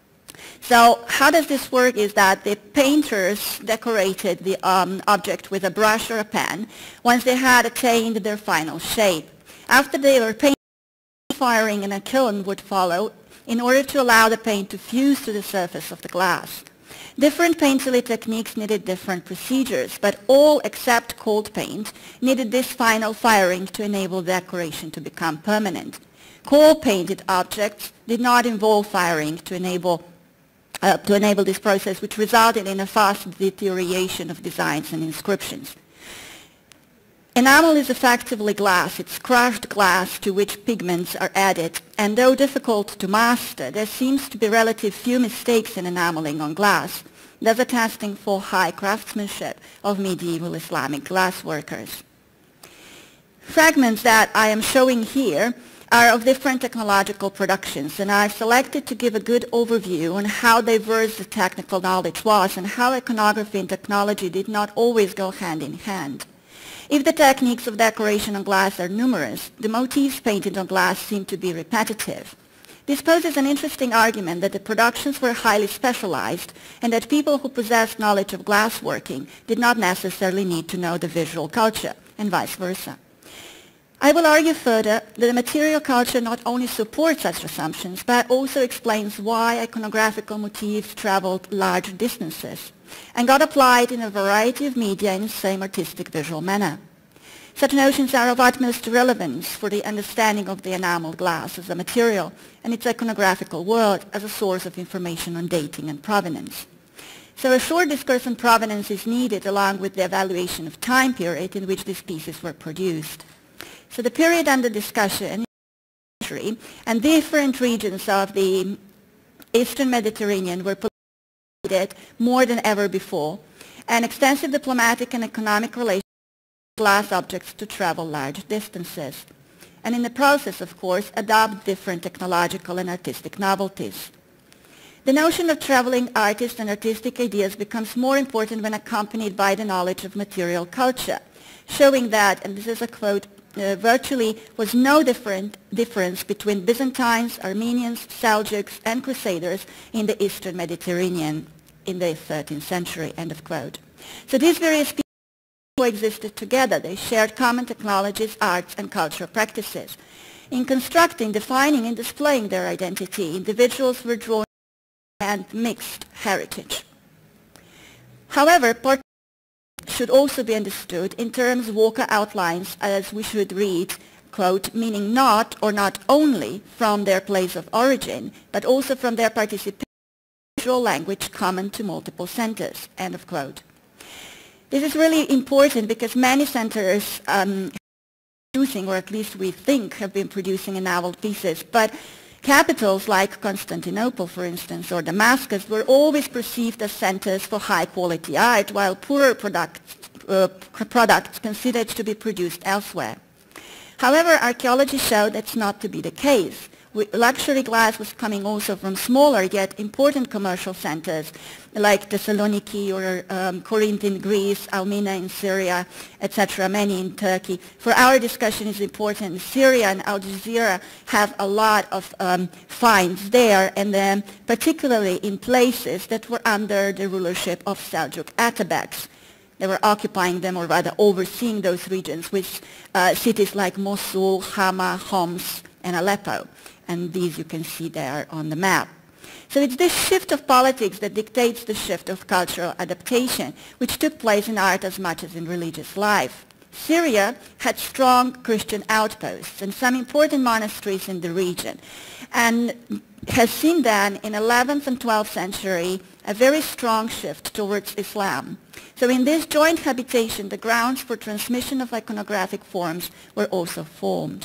So how does this work is that the painters decorated the object with a brush or a pen once they had attained their final shape. After they were painted, firing in a kiln would follow in order to allow the paint to fuse to the surface of the glass. Different painterly techniques needed different procedures, but all except cold paint needed this final firing to enable decoration to become permanent. Cold painted objects did not involve firing to enable this process, which resulted in a fast deterioration of designs and inscriptions. Enamel is effectively glass. It's crushed glass to which pigments are added, and though difficult to master, there seems to be relatively few mistakes in enameling on glass, thus attesting for high craftsmanship of medieval Islamic glass workers. Fragments that I am showing here are of different technological productions, and I've selected to give a good overview on how diverse the technical knowledge was and how iconography and technology did not always go hand in hand. If the techniques of decoration on glass are numerous, the motifs painted on glass seem to be repetitive. This poses an interesting argument that the productions were highly specialized and that people who possessed knowledge of glassworking did not necessarily need to know the visual culture, and vice versa. I will argue further that the material culture not only supports such assumptions, but also explains why iconographical motifs traveled large distances and got applied in a variety of media in the same artistic visual manner. Such notions are of utmost relevance for the understanding of the enameled glass as a material and its iconographical world as a source of information on dating and provenance. So a short discourse on provenance is needed along with the evaluation of time period in which these pieces were produced. So the period under discussion and different regions of the Eastern Mediterranean were more than ever before, and extensive diplomatic and economic relations with glass objects to travel large distances, and in the process, of course, adopt different technological and artistic novelties. The notion of traveling artists and artistic ideas becomes more important when accompanied by the knowledge of material culture, showing that, and this is a quote, virtually was no difference between Byzantines, Armenians, Seljuks, and Crusaders in the Eastern Mediterranean in the 13th century, end of quote. So these various people coexisted together. They shared common technologies, arts, and cultural practices. In constructing, defining, and displaying their identity, individuals were drawn and mixed heritage. However, should also be understood in terms Walker outlines as we should read, quote, meaning not or not only from their place of origin, but also from their participation in visual language common to multiple centers, end of quote. This is really important because many centers producing, or at least we think, have been producing enameled pieces, but capitals like Constantinople, for instance, or Damascus were always perceived as centers for high-quality art, while poorer products considered to be produced elsewhere. However, archaeology showed that's not to be the case. Luxury glass was coming also from smaller yet important commercial centers like Thessaloniki or Corinth in Greece, Almina in Syria, etc., many in Turkey. For our discussion is important. Syria and Al Jazeera have a lot of finds there, and then particularly in places that were under the rulership of Seljuk Atabeks. They were occupying them, or rather overseeing those regions with cities like Mosul, Hama, Homs, and Aleppo. And these you can see there on the map. So it's this shift of politics that dictates the shift of cultural adaptation, which took place in art as much as in religious life. Syria had strong Christian outposts and some important monasteries in the region, and has seen then in 11th and 12th century a very strong shift towards Islam. So in this joint habitation, the grounds for transmission of iconographic forms were also formed.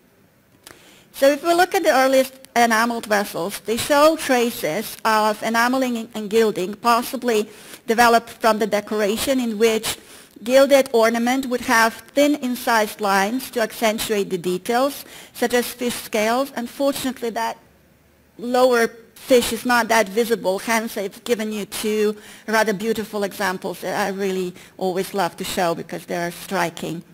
So if we look at the earliest enameled vessels, they show traces of enameling and gilding, possibly developed from the decoration in which gilded ornament would have thin incised lines to accentuate the details, such as fish scales. Unfortunately, that lower fish is not that visible, hence I've given you two rather beautiful examples that I really always love to show because they're striking.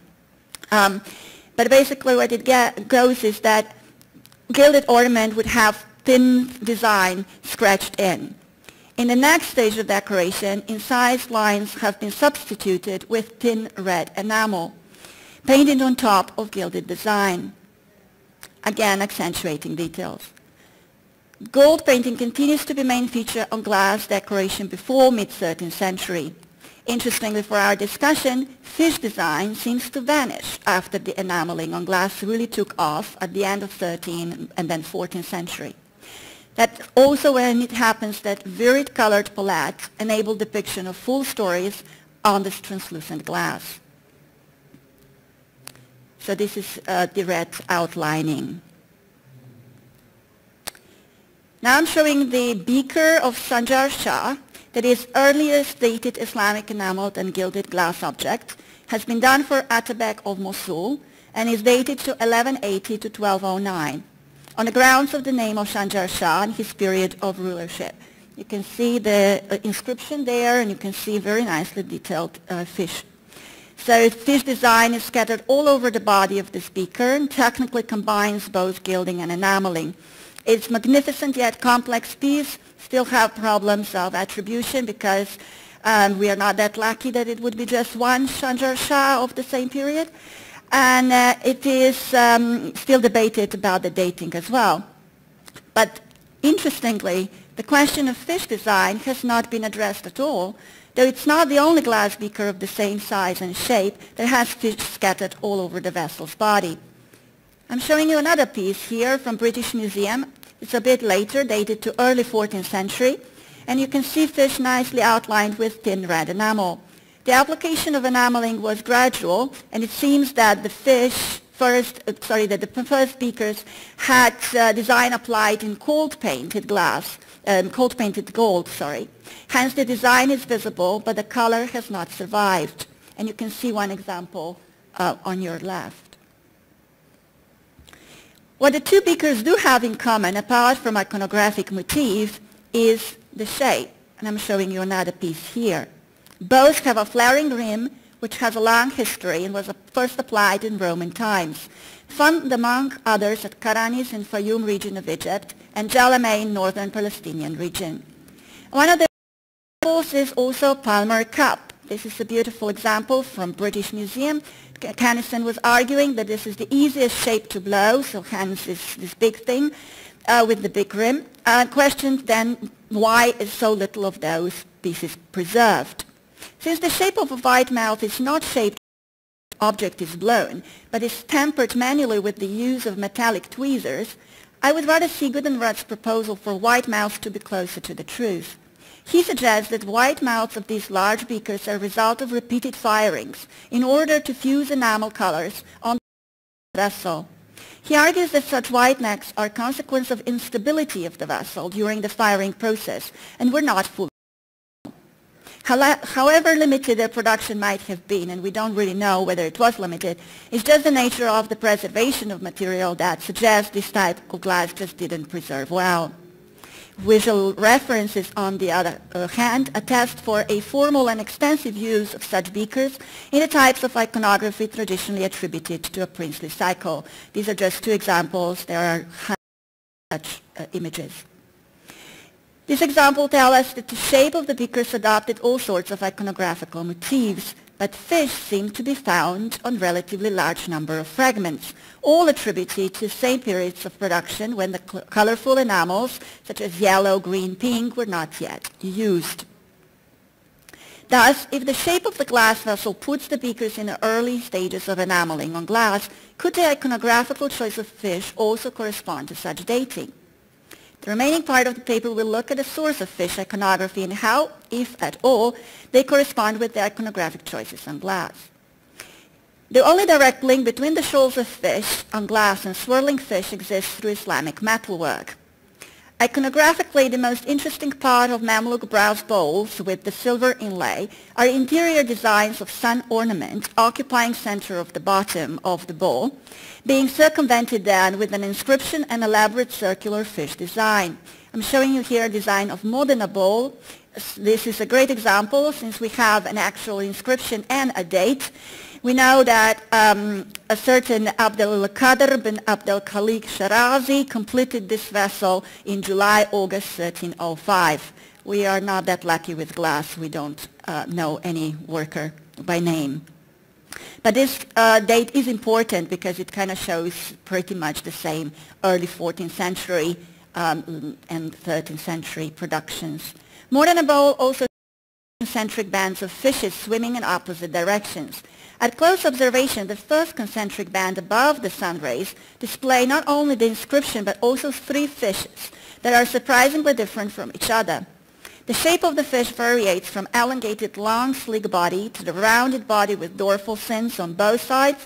But basically what it goes is that gilded ornament would have thin design scratched in. In the next stage of decoration, incised lines have been substituted with thin red enamel, painted on top of gilded design, again accentuating details. Gold painting continues to be main feature on glass decoration before mid-13th century. Interestingly for our discussion, fish design seems to vanish after the enameling on glass really took off at the end of 13th and then 14th century. That also when it happens that virid colored palettes enable depiction of full stories on this translucent glass. So this is direct outlining. Now I'm showing the beaker of Sanjar Shah, that is earliest dated Islamic enameled and gilded glass object, has been done for Atabek of Mosul, and is dated to 1180 to 1209, on the grounds of the name of Sanjar Shah and his period of rulership. You can see the inscription there, and you can see very nicely detailed fish. So fish design is scattered all over the body of this beaker and technically combines both gilding and enameling. Its magnificent yet complex piece still have problems of attribution because we are not that lucky that it would be just one Sanjar Shah of the same period. And it is still debated about the dating as well. But interestingly, the question of fish design has not been addressed at all, though it's not the only glass beaker of the same size and shape that has fish scattered all over the vessel's body. I'm showing you another piece here from British Museum. It's a bit later, dated to early 14th century, and you can see fish nicely outlined with thin red enamel. The application of enameling was gradual, and it seems that the first beakers had design applied in cold-painted glass, cold-painted gold, sorry. Hence the design is visible, but the color has not survived. And you can see one example on your left. What the two beakers do have in common, apart from iconographic motif, is the shape. And I'm showing you another piece here. Both have a flaring rim, which has a long history and was first applied in Roman times. Found among others at Karanis in Fayoum region of Egypt and Jalamain in northern Palestinian region. One of the examples is also Palmer Cup. This is a beautiful example from British Museum. Canison was arguing that this is the easiest shape to blow, so hence this big thing with the big rim. Questioned then why is so little of those pieces preserved. Since the shape of a white mouth is not shaped when the object is blown, but is tempered manually with the use of metallic tweezers, I would rather see Gudenrat's proposal for white mouths to be closer to the truth. He suggests that white mouths of these large beakers are a result of repeated firings in order to fuse enamel colors on the vessel. He argues that such white necks are a consequence of instability of the vessel during the firing process and were not fully. However limited their production might have been, and we don't really know whether it was limited, it's just the nature of the preservation of material that suggests this type of glass just didn't preserve well. Visual references, on the other hand, attest for a formal and extensive use of such beakers in the types of iconography traditionally attributed to a princely cycle. These are just two examples. There are hundreds of such images. This example tells us that the shape of the beakers adopted all sorts of iconographical motifs, but fish seem to be found on relatively large number of fragments, all attributed to the same periods of production when the colorful enamels, such as yellow, green, pink, were not yet used. Thus, if the shape of the glass vessel puts the beakers in the early stages of enameling on glass, could the iconographical choice of fish also correspond to such dating? The remaining part of the paper will look at the source of fish iconography and how, if at all, they correspond with the iconographic choices on glass. The only direct link between the shoals of fish on glass and swirling fish exists through Islamic metalwork. Iconographically, the most interesting part of Mamluk brass bowls with the silver inlay are interior designs of sun ornament occupying center of the bottom of the bowl, being circumvented then with an inscription and elaborate circular fish design. I'm showing you here a design of Modena bowl. This is a great example since we have an actual inscription and a date. We know that a certain Abdel Qadir bin Abdel Khalik Shirazi completed this vessel in July-August 1305. We are not that lucky with glass. We don't know any worker by name. But this date is important because it kind of shows pretty much the same early 14th century and 13th century productions. Modena bowl also concentric bands of fishes swimming in opposite directions. At close observation, the first concentric band above the sun rays display not only the inscription but also three fishes that are surprisingly different from each other. The shape of the fish varies from elongated long sleek body to the rounded body with dorsal fins on both sides,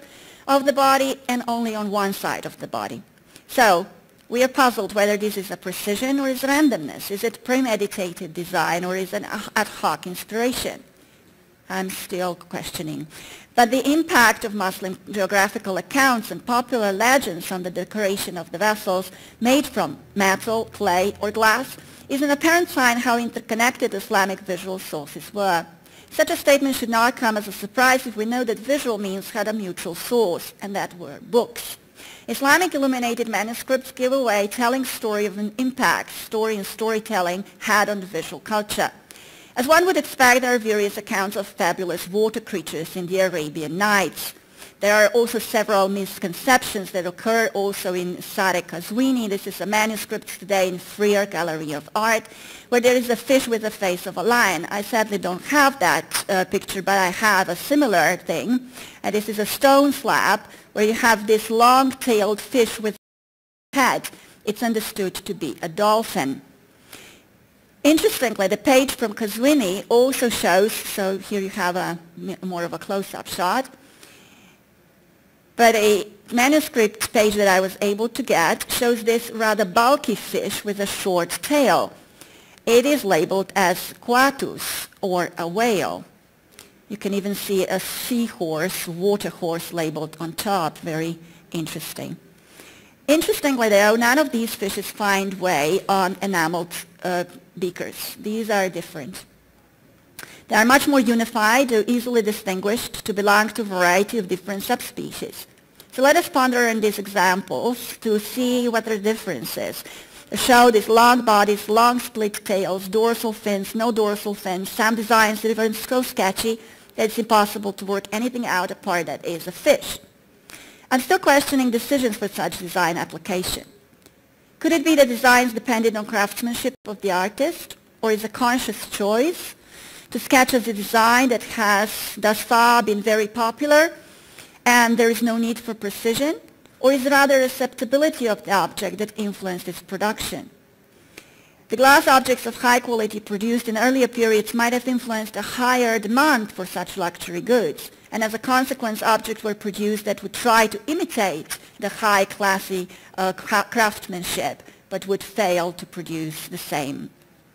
of the body and only on one side of the body. So we are puzzled whether this is a precision or is randomness. Is it premeditated design or is it an ad hoc inspiration? I'm still questioning. But the impact of Muslim geographical accounts and popular legends on the decoration of the vessels made from metal, clay, or glass is an apparent sign how interconnected Islamic visual sources were. Such a statement should not come as a surprise if we know that visual means had a mutual source, and that were books. Islamic illuminated manuscripts give away telling story of an impact story and storytelling had on the visual culture. As one would expect, there are various accounts of fabulous water creatures in the Arabian Nights. There are also several misconceptions that occur also in Sadek Qazwini. This is a manuscript today in Freer Gallery of Art, where there is a fish with the face of a lion. I sadly don't have that picture, but I have a similar thing. And this is a stone slab where you have this long-tailed fish with a head. It's understood to be a dolphin. Interestingly, the page from Qazwini also shows, so here you have a more of a close-up shot, but a manuscript page that I was able to get shows this rather bulky fish with a short tail. It is labeled as quatus, or a whale. You can even see a seahorse, water horse labeled on top. Very interesting. Interestingly, though, none of these fishes find way on enameled beakers. These are different. They are much more unified, they're easily distinguished to belong to a variety of different subspecies. So let us ponder on these examples to see what their difference is. They show these long bodies, long split tails, dorsal fins, no dorsal fins, some designs that are so sketchy that it's impossible to work anything out apart that is a fish. I'm still questioning decisions for such design application. Could it be that designs depended on craftsmanship of the artist, or is a conscious choice to sketch as a design that has thus far been very popular and there is no need for precision, or is it rather acceptability of the object that influenced its production? The glass objects of high quality produced in earlier periods might have influenced a higher demand for such luxury goods, and as a consequence objects were produced that would try to imitate the high classy craftsmanship but would fail to produce the same.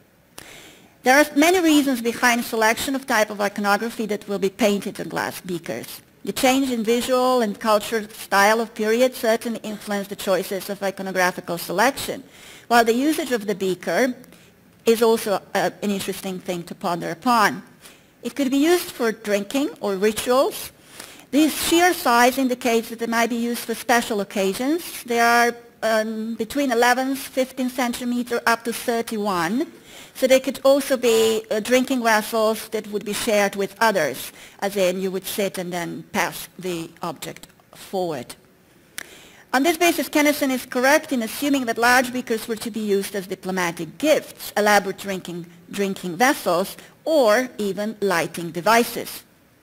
There are many reasons behind selection of type of iconography that will be painted on glass beakers. The change in visual and cultural style of period certainly influenced the choices of iconographical selection, while the usage of the beaker is also an interesting thing to ponder upon. It could be used for drinking or rituals. This sheer size indicates that they might be used for special occasions. They are between 11, 15 centimeter up to 31. So they could also be drinking vessels that would be shared with others, as in you would sit and then pass the object forward. On this basis, Kennison is correct in assuming that large beakers were to be used as diplomatic gifts, elaborate drinking vessels, or even lighting devices.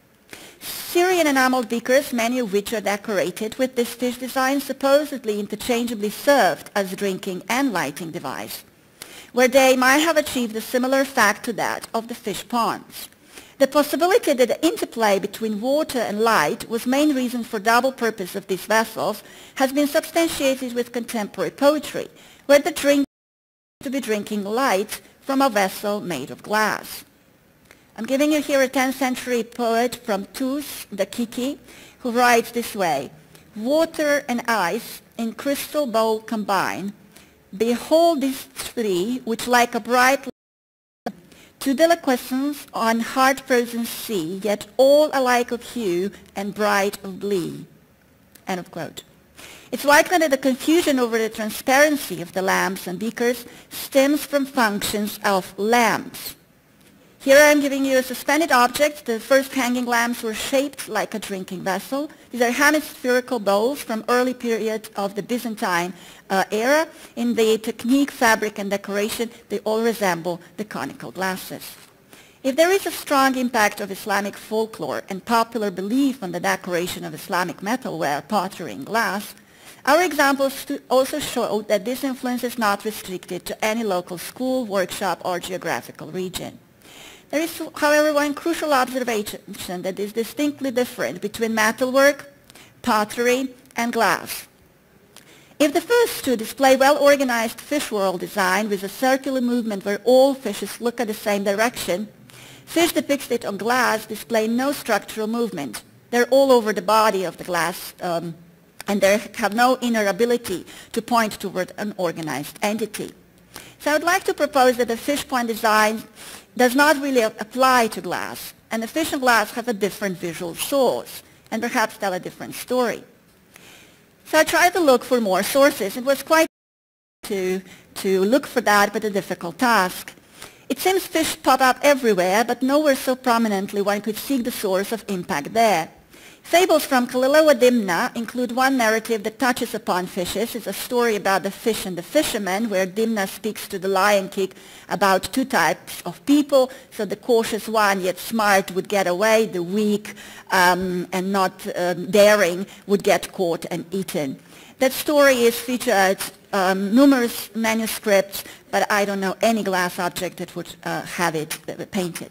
Syrian enameled beakers, many of which are decorated with this fish design, supposedly interchangeably served as a drinking and lighting device, where they might have achieved a similar effect to that of the fish ponds. The possibility that the interplay between water and light was main reason for double purpose of these vessels has been substantiated with contemporary poetry, where the drink to be drinking light from a vessel made of glass. I'm giving you here a 10th century poet from Tus, the Kiki, who writes this way: water and ice in crystal bowl combine, behold these three, which like a bright to deliquescence on hard-frozen sea, yet all alike of hue and bright of glee. End of quote. It's likely that the confusion over the transparency of the lamps and beakers stems from functions of lamps. Here I am giving you a suspended object. The first hanging lamps were shaped like a drinking vessel. These are hemispherical bowls from early period of the Byzantine era. In the technique, fabric, and decoration, they all resemble the conical glasses. If there is a strong impact of Islamic folklore and popular belief on the decoration of Islamic metalware, pottery, and glass, our examples also show that this influence is not restricted to any local school, workshop, or geographical region. There is, however, one crucial observation that is distinctly different between metalwork, pottery, and glass. If the first two display well-organized fish world design with a circular movement where all fishes look at the same direction, fish depicted on glass display no structural movement. They're all over the body of the glass and they have no inner ability to point toward an organized entity. So I would like to propose that the fish pond design does not really apply to glass, and the fish and glass have a different visual source and perhaps tell a different story. So I tried to look for more sources. It was quite to look for that, but a difficult task. It seems fish pop up everywhere, but nowhere so prominently one could seek the source of impact there. Fables from Kalilawa Dimna include one narrative that touches upon fishes. It's a story about the fish and the fisherman, where Dimna speaks to the Lion King about two types of people. So the cautious one, yet smart, would get away. The weak and not daring would get caught and eaten. That story is featured numerous manuscripts, but I don't know any glass object that would have it painted.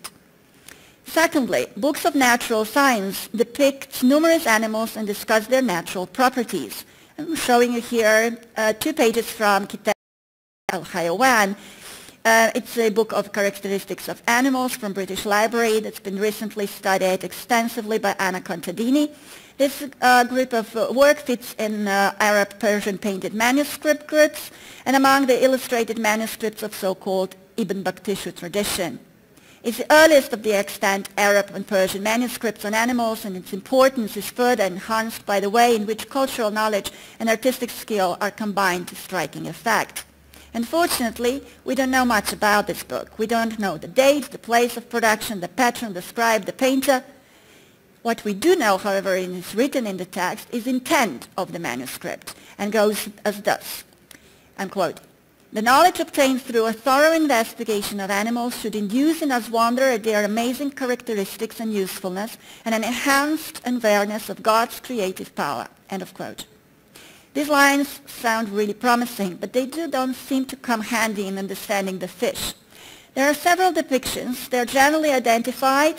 Secondly, books of natural science depict numerous animals and discuss their natural properties. I'm showing you here 2 pages from Kitab al-Hayawan. It's a book of characteristics of animals from British Library that's been recently studied extensively by Anna Contadini. This group of work fits in Arab Persian painted manuscript groups and among the illustrated manuscripts of so-called Ibn Baktishu tradition. It's the earliest of the extant Arab and Persian manuscripts on animals, and its importance is further enhanced by the way in which cultural knowledge and artistic skill are combined to striking effect. Unfortunately, we don't know much about this book. We don't know the date, the place of production, the patron, the scribe, the painter. What we do know, however, and is written in the text, is intent of the manuscript, and goes as thus, I'm quoting, "The knowledge obtained through a thorough investigation of animals should induce in us wonder at their amazing characteristics and usefulness and an enhanced awareness of God's creative power." End of quote. These lines sound really promising, but they don't seem to come handy in understanding the fish. There are several depictions. They're generally identified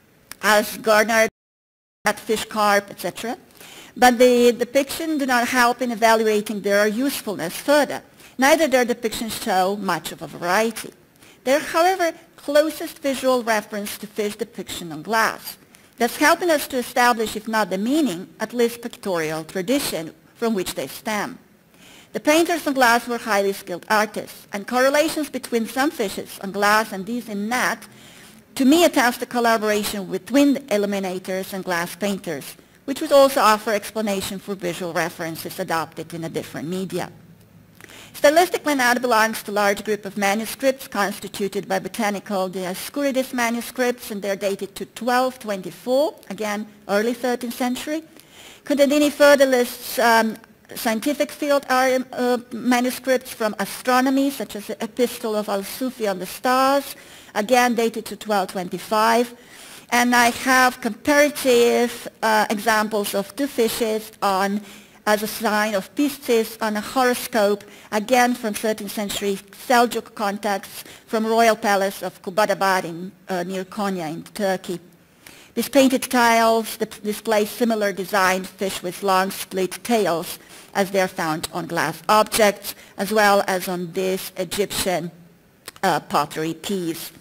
as garnet, catfish, carp, etc. But the depictions do not help in evaluating their usefulness further. Neither their depictions show much of a variety. They are, however, closest visual reference to fish depiction on glass, thus helping us to establish, if not the meaning, at least pictorial tradition from which they stem. The painters on glass were highly skilled artists, and correlations between some fishes on glass and these in net, to me, attest to collaboration between the illuminators and glass painters, which would also offer explanation for visual references adopted in a different media. Stylistically, that belongs to a large group of manuscripts constituted by botanical Dioscurides manuscripts, and they're dated to 1224, again, early 13th century. Contadini further lists scientific field manuscripts from astronomy, such as the Epistle of Al-Sufi on the Stars, again dated to 1225. And I have comparative examples of 2 fishes on as a sign of Pisces on a horoscope, again from 13th century Seljuk contexts from Royal Palace of Kubadabad near Konya in Turkey. These painted tiles display similar designed fish with long split tails as they are found on glass objects, as well as on this Egyptian pottery piece.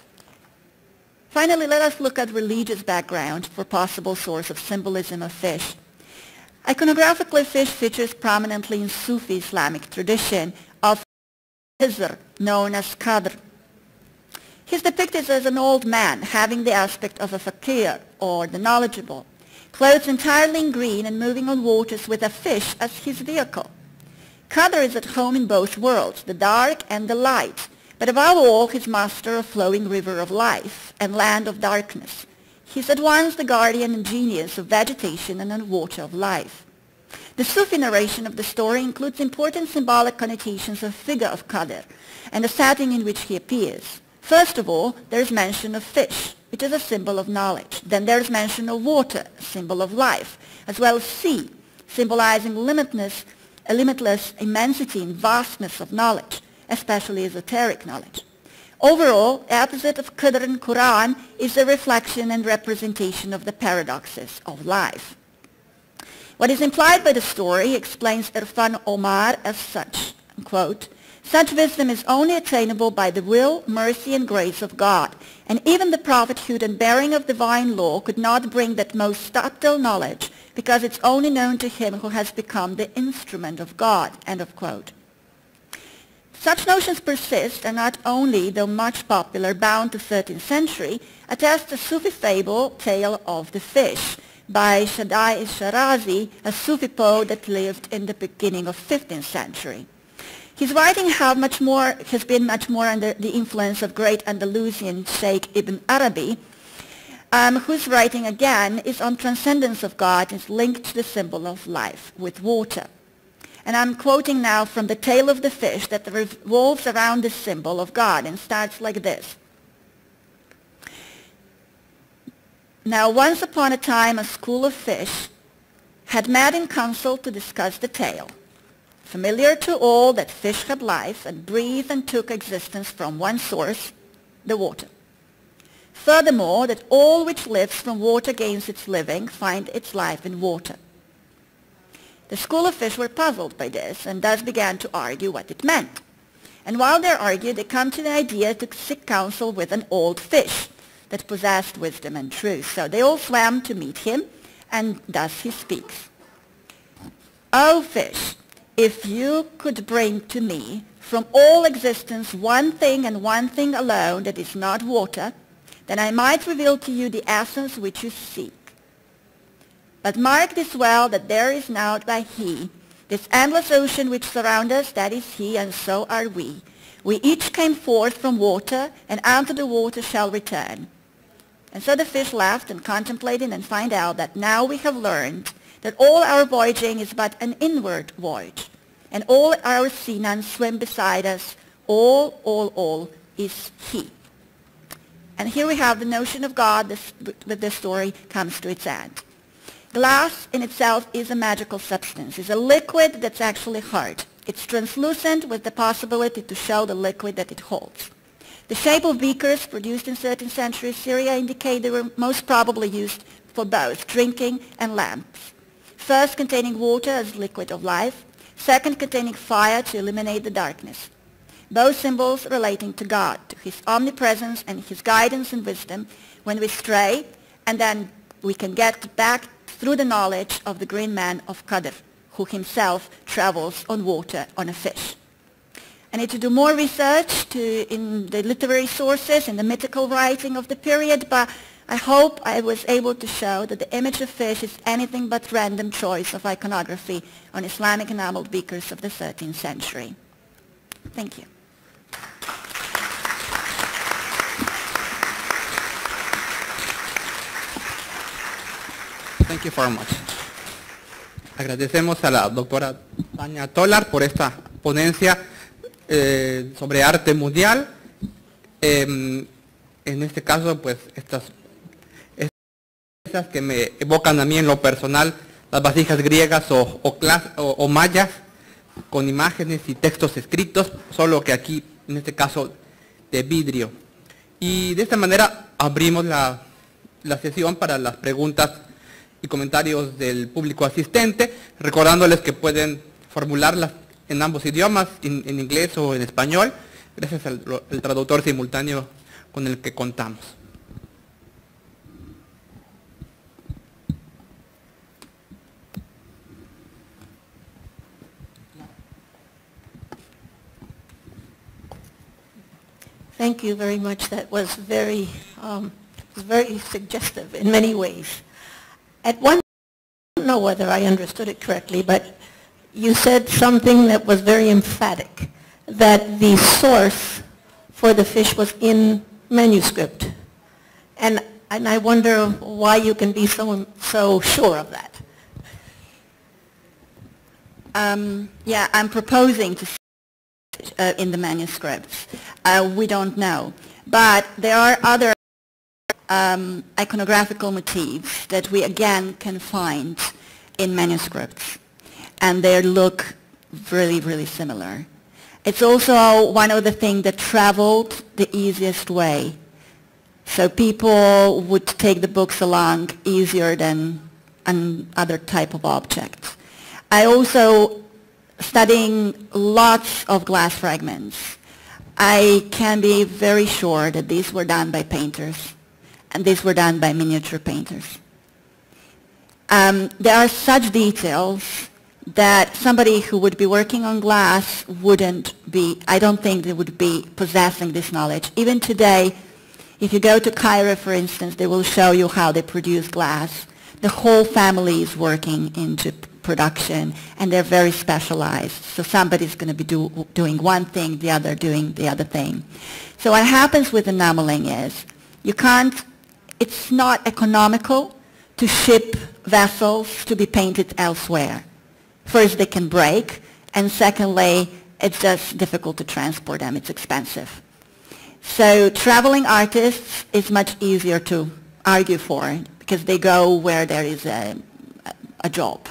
Finally, let us look at religious background for possible source of symbolism of fish. Iconographically, fish features prominently in Sufi Islamic tradition of Khizr, known as Qadr. He is depicted as an old man having the aspect of a fakir, or the knowledgeable, clothed entirely in green and moving on waters with a fish as his vehicle. Qadr is at home in both worlds, the dark and the light, but above all he is master of flowing river of life and land of darkness. He is at once the guardian and genius of vegetation and the water of life. The Sufi narration of the story includes important symbolic connotations of figure of Qadr and the setting in which he appears. First of all, there is mention of fish, which is a symbol of knowledge. Then there is mention of water, a symbol of life, as well as sea, symbolizing limitless immensity and vastness of knowledge, especially esoteric knowledge. Overall, the opposite of Qadr in Quran is a reflection and representation of the paradoxes of life. What is implied by the story, explains Irfan Omar as such, quote, such wisdom is only attainable by the will, mercy, and grace of God. And even the prophethood and bearing of divine law could not bring that most subtle knowledge, because it's only known to him who has become the instrument of God, end of quote. Such notions persist, and not only, though much popular, bound to 13th century, attest the Sufi fable Tale of the Fish by Shaddai Shirazi, a Sufi poet that lived in the beginning of 15th century. His writing has been much more under the influence of great Andalusian Sheikh Ibn Arabi, whose writing again is on transcendence of God, is linked to the symbol of life with water. And I'm quoting now from the Tale of the Fish that revolves around the symbol of God and starts like this. Now once upon a time a school of fish had met in council to discuss the tale. Familiar to all that fish had life and breathed and took existence from one source, the water. Furthermore, that all which lives from water gains its living, find its life in water. The school of fish were puzzled by this and thus began to argue what it meant. And while they argued, they come to the idea to seek counsel with an old fish that possessed wisdom and truth. So they all swam to meet him, and thus he speaks. O fish, if you could bring to me from all existence one thing and one thing alone that is not water, then I might reveal to you the essence which you seek. But mark this well, that there is now by he, this endless ocean which surrounds us, that is he, and so are we. We each came forth from water, and unto the water shall return. And so the fish laughed and contemplated and find out that now we have learned that all our voyaging is but an inward voyage, and all our sea nuns swim beside us, all is he. And here we have the notion of God with this story comes to its end. Glass in itself is a magical substance. It's a liquid that's actually hard. It's translucent with the possibility to show the liquid that it holds. The shape of beakers produced in 13th century Syria indicate they were most probably used for both drinking and lamps. First, containing water as liquid of life. Second, containing fire to illuminate the darkness. Both symbols relating to God, to his omnipresence and his guidance and wisdom when we stray, and then we can get back through the knowledge of the green man of Qadr, who himself travels on water on a fish. I need to do more research in the literary sources, in the mythical writing of the period, but I hope I was able to show that the image of fish is anything but random choice of iconography on Islamic enameled beakers of the 13th century. Thank you. Thank you very much. Agradecemos a la doctora Tania Tolar por esta ponencia sobre arte mundial. En este caso, pues, estas que me evocan a mí en lo personal, las vasijas griegas o mayas, con imágenes y textos escritos, solo que aquí, en este caso, de vidrio. Y de esta manera abrimos la sesión para las preguntas y comentarios del público asistente, recordándoles que pueden formularlas en ambos idiomas, en inglés o en español, gracias al traductor simultáneo con el que contamos. Thank you very much. That was very suggestive in many ways. At one, I don't know whether I understood it correctly, but you said something that was very emphatic, that the source for the fish was in manuscript. And I wonder why you can be so sure of that. Yeah, I'm proposing to in the manuscripts. We don't know. But there are other iconographical motifs that we again can find in manuscripts. And they look really, really similar. It's also one of the things that traveled the easiest way. So people would take the books along easier than and other type of objects. I also studying lots of glass fragments. I can be very sure that these were done by painters, and these were done by miniature painters. There are such details that somebody who would be working on glass wouldn't be, I don't think they would be possessing this knowledge. Even today, if you go to Cairo, for instance, they will show you how they produce glass. The whole family is working into production, and they're very specialized. So somebody's going to be doing one thing, the other doing the other thing. So what happens with enameling is you can't, it's not economical to ship vessels to be painted elsewhere. First, they can break, and secondly, it's just difficult to transport them. It's expensive. So traveling artists is much easier to argue for because they go where there is a job.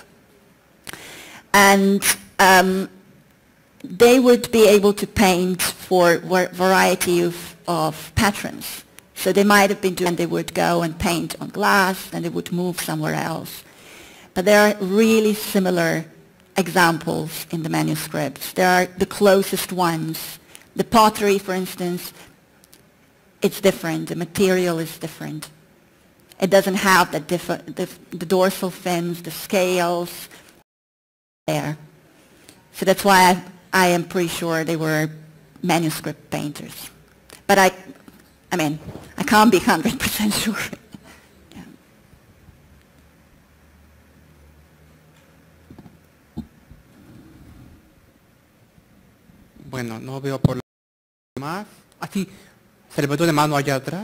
And they would be able to paint for a variety of patterns. So they might have been doing, they would go and paint on glass, and they would move somewhere else. But there are really similar examples in the manuscripts. There are the closest ones. The pottery, for instance, it's different. The material is different. It doesn't have the dorsal fins, the scales there. So that's why I am pretty sure they were manuscript painters. But I mean, I can't be 100% sure. Yeah. Bueno, no veo por lo demás. Así, se levantó de mano allá atrás.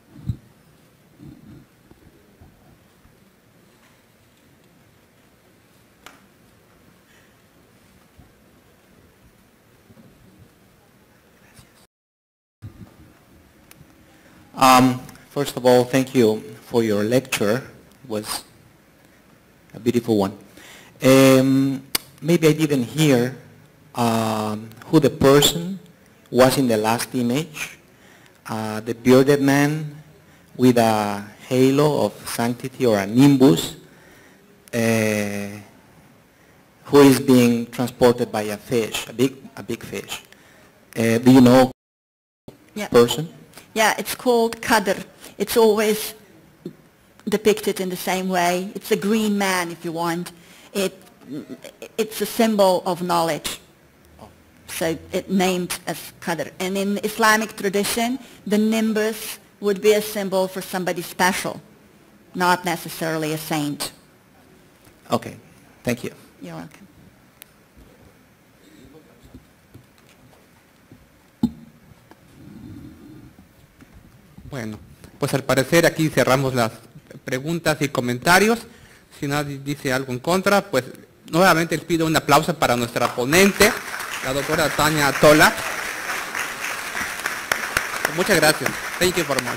First of all, thank you for your lecture. It was a beautiful one. Maybe I didn't hear who the person was in the last image. The bearded man with a halo of sanctity or a nimbus who is being transported by a fish, a big fish. Do you know Yeah. person? Yeah, it's called Qadr. It's always depicted in the same way. It's a green man, if you want. It's a symbol of knowledge. So it's named as Qadr. And in Islamic tradition, the nimbus would be a symbol for somebody special, not necessarily a saint. Okay, thank you. You're welcome. Bueno, pues al parecer aquí cerramos las preguntas y comentarios. Si nadie dice algo en contra, pues nuevamente les pido un aplauso para nuestra ponente, la doctora Tania Tola. Muchas gracias. Thank you very much.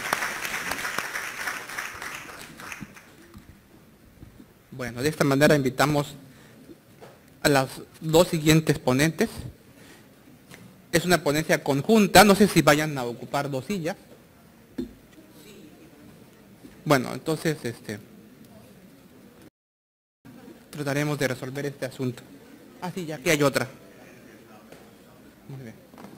Bueno, de esta manera invitamos a las dos siguientes ponentes. Es una ponencia conjunta, no sé si vayan a ocupar dos sillas. Bueno, entonces trataremos de resolver este asunto. Ah, sí, ya aquí hay otra. Muy bien.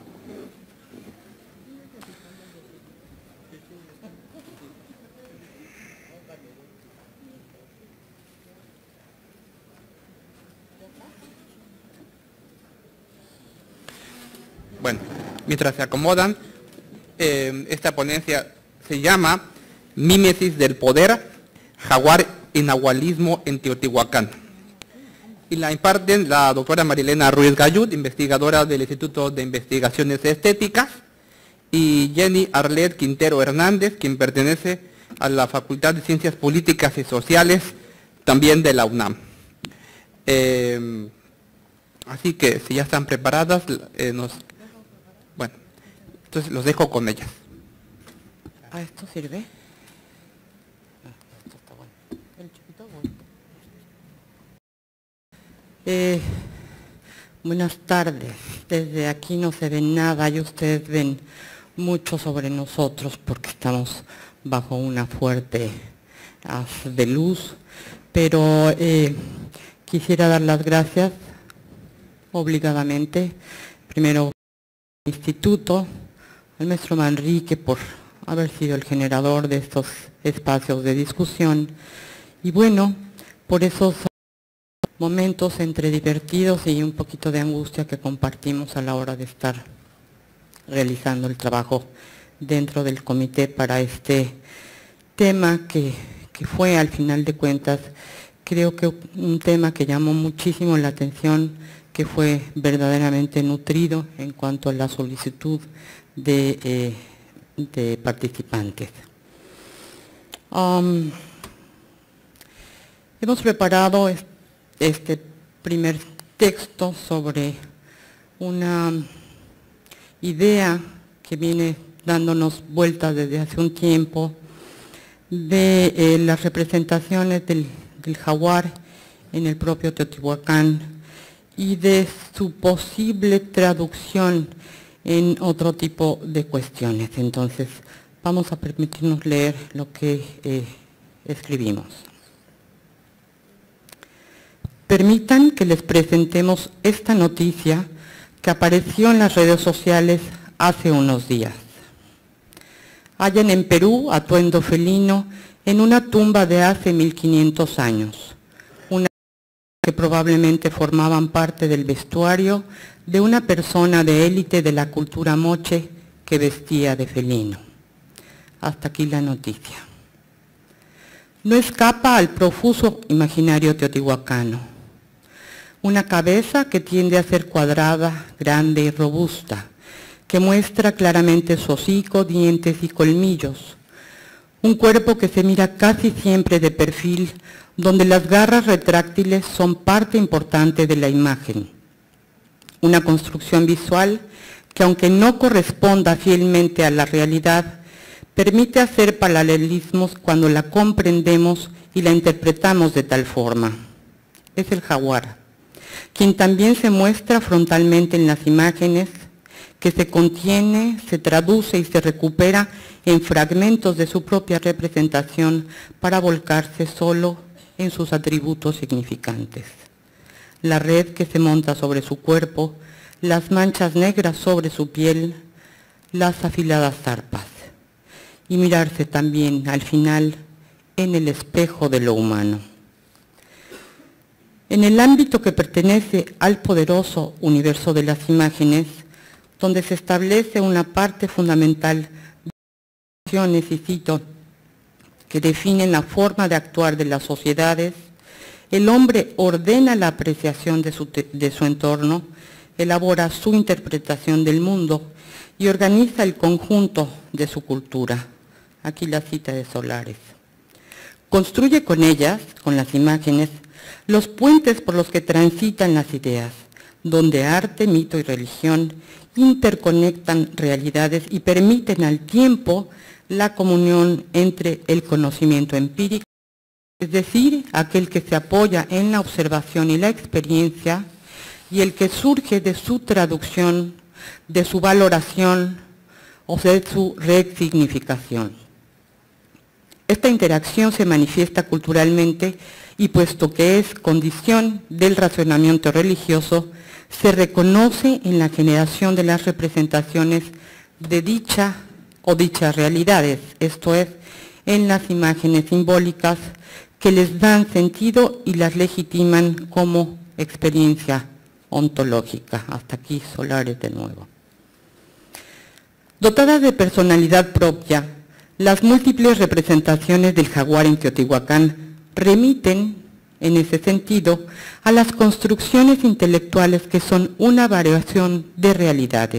Bueno, mientras se acomodan, esta ponencia se llama Mímesis del Poder, Jaguar y Nahualismo en Teotihuacán. Y la imparten la doctora Marilena Ruiz Gallud, investigadora del Instituto de Investigaciones Estéticas, y Jenny Arlet Quintero Hernández, quien pertenece a la Facultad de Ciencias Políticas y Sociales, también de la UNAM. Así que si ya están preparadas, bueno, entonces los dejo con ellas. ¿A esto sirve? Esto está bueno. El chiquito bueno. Buenas tardes. Desde aquí no se ve nada y ustedes ven mucho sobre nosotros porque estamos bajo una fuerte haz de luz, pero quisiera dar las gracias obligadamente, primero al instituto, al maestro Manrique por haber sido el generador de estos espacios de discusión, y bueno, por esos momentos entre divertidos y un poquito de angustia que compartimos a la hora de estar realizando el trabajo dentro del comité para este tema que fue, al final de cuentas, creo que un tema que llamó muchísimo la atención, que fue verdaderamente nutrido en cuanto a la solicitud de participantes. Hemos preparado este primer texto sobre una idea que viene dándonos vueltas desde hace un tiempo de las representaciones del jaguar en el propio Teotihuacán y de su posible traducción en otro tipo de cuestiones. Entonces, vamos a permitirnos leer lo que escribimos. Permitan que les presentemos esta noticia que apareció en las redes sociales hace unos días. Hallan en Perú atuendo felino en una tumba de hace 1500 años, una que probablemente formaban parte del vestuario de una persona de élite de la cultura moche que vestía de felino. Hasta aquí la noticia. No escapa al profuso imaginario teotihuacano. Una cabeza que tiende a ser cuadrada, grande y robusta, que muestra claramente su hocico, dientes y colmillos. Un cuerpo que se mira casi siempre de perfil, donde las garras retráctiles son parte importante de la imagen. Una construcción visual que, aunque no corresponda fielmente a la realidad, permite hacer paralelismos cuando la comprendemos y la interpretamos de tal forma. Es el jaguar, quien también se muestra frontalmente en las imágenes, que se contiene, se traduce y se recupera en fragmentos de su propia representación para volcarse solo en sus atributos significantes. La red que se monta sobre su cuerpo, las manchas negras sobre su piel, las afiladas zarpas. Y mirarse también, al final, en el espejo de lo humano. En el ámbito que pertenece al poderoso universo de las imágenes, donde se establece una parte fundamental de acciones, y cito, que definen la forma de actuar de las sociedades, el hombre ordena la apreciación de su entorno, elabora su interpretación del mundo y organiza el conjunto de su cultura. Aquí la cita de Solares. Construye con ellas, con las imágenes, los puentes por los que transitan las ideas, donde arte, mito y religión interconectan realidades y permiten al tiempo la comunión entre el conocimiento empírico, es decir, aquel que se apoya en la observación y la experiencia, y el que surge de su traducción, de su valoración o de su resignificación. Esta interacción se manifiesta culturalmente y, puesto que es condición del razonamiento religioso, se reconoce en la generación de las representaciones de dicha o dichas realidades, esto es, en las imágenes simbólicas que les dan sentido y las legitiman como experiencia ontológica. Hasta aquí Solares de nuevo. Dotadas de personalidad propia, las múltiples representaciones del jaguar en Teotihuacán remiten, en ese sentido, a las construcciones intelectuales que son una variación de realidades.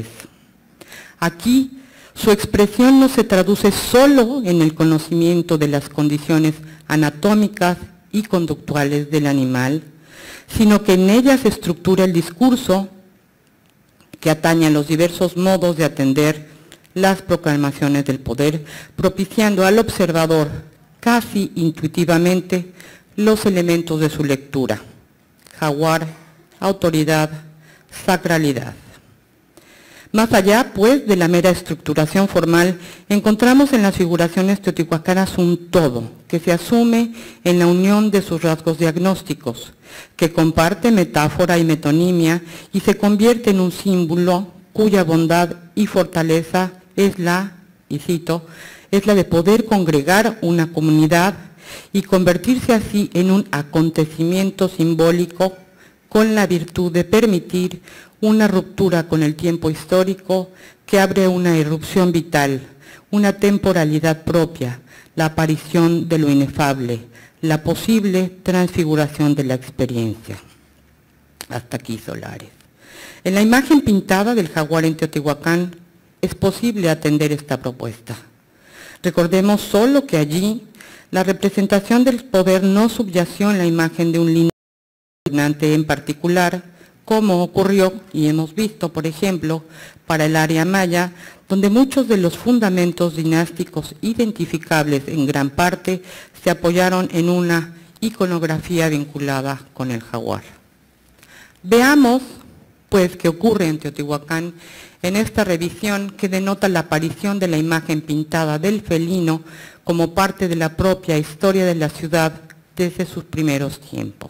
Aquí, su expresión no se traduce solo en el conocimiento de las condiciones anatómicas y conductuales del animal, sino que en ella se estructura el discurso que atañe a los diversos modos de atender las proclamaciones del poder, propiciando al observador casi intuitivamente los elementos de su lectura: jaguar, autoridad, sacralidad. Más allá, pues, de la mera estructuración formal, encontramos en las figuraciones teotihuacanas un todo, que se asume en la unión de sus rasgos diagnósticos, que comparte metáfora y metonimia y se convierte en un símbolo cuya bondad y fortaleza es la, y cito, es la de poder congregar una comunidad y convertirse así en un acontecimiento simbólico con la virtud de permitir una ruptura con el tiempo histórico que abre una irrupción vital, una temporalidad propia, la aparición de lo inefable, la posible transfiguración de la experiencia. Hasta aquí Solares. En la imagen pintada del jaguar en Teotihuacán es posible atender esta propuesta. Recordemos solo que allí la representación del poder no subyació en la imagen de un lineante en particular, como ocurrió y hemos visto, por ejemplo, para el área maya, donde muchos de los fundamentos dinásticos identificables en gran parte se apoyaron en una iconografía vinculada con el jaguar. Veamos, pues, qué ocurre en Teotihuacán en esta revisión que denota la aparición de la imagen pintada del felino como parte de la propia historia de la ciudad desde sus primeros tiempos.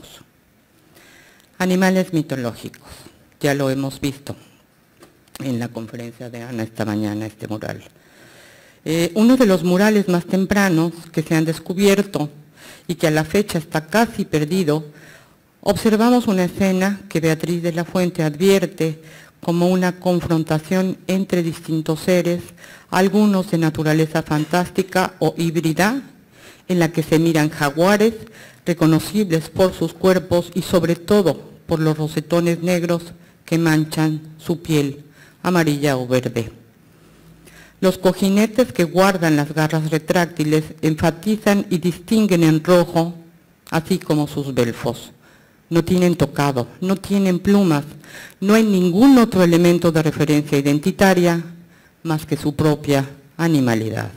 Animales mitológicos, ya lo hemos visto en la conferencia de Ana esta mañana, este mural. Uno de los murales más tempranos que se han descubierto y que a la fecha está casi perdido, observamos una escena que Beatriz de la Fuente advierte como una confrontación entre distintos seres, algunos de naturaleza fantástica o híbrida, en la que se miran jaguares, reconocibles por sus cuerpos y sobre todo por los rosetones negros que manchan su piel, amarilla o verde. Los cojinetes que guardan las garras retráctiles enfatizan y distinguen en rojo, así como sus belfos. No tienen tocado, no tienen plumas, no hay ningún otro elemento de referencia identitaria más que su propia animalidad.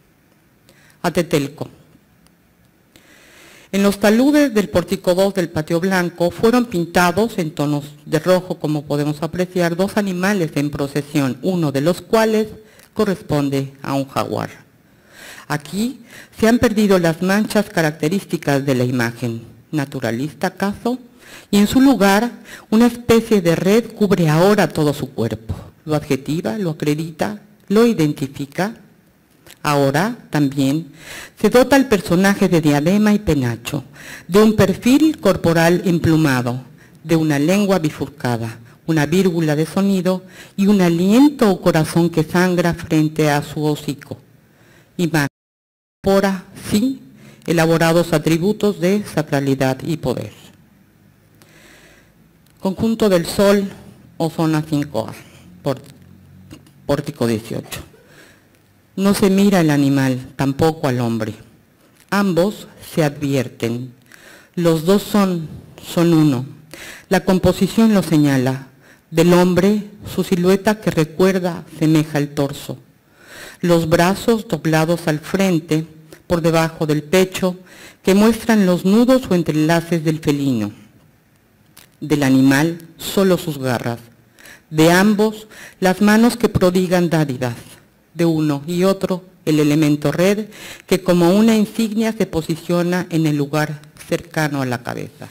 Atetelco. En los taludes del pórtico 2 del patio blanco fueron pintados en tonos de rojo, como podemos apreciar, dos animales en procesión, uno de los cuales corresponde a un jaguar. Aquí se han perdido las manchas características de la imagen, naturalista acaso, y en su lugar una especie de red cubre ahora todo su cuerpo. Lo adjetiva, lo acredita, lo identifica. Ahora también se dota al personaje de diadema y penacho, de un perfil corporal emplumado, de una lengua bifurcada, una vírgula de sonido y un aliento o corazón que sangra frente a su hocico. Imagen incorpora, sí, elaborados atributos de sacralidad y poder. Conjunto del Sol o zona 5A, pórtico 18. No se mira el animal, tampoco al hombre. Ambos se advierten. Los dos son uno. La composición lo señala. Del hombre, su silueta que recuerda semeja el torso. Los brazos doblados al frente, por debajo del pecho, que muestran los nudos o entrelaces del felino. Del animal, solo sus garras. De ambos, las manos que prodigan dádivas. De uno y otro, el elemento red, que como una insignia se posiciona en el lugar cercano a la cabeza.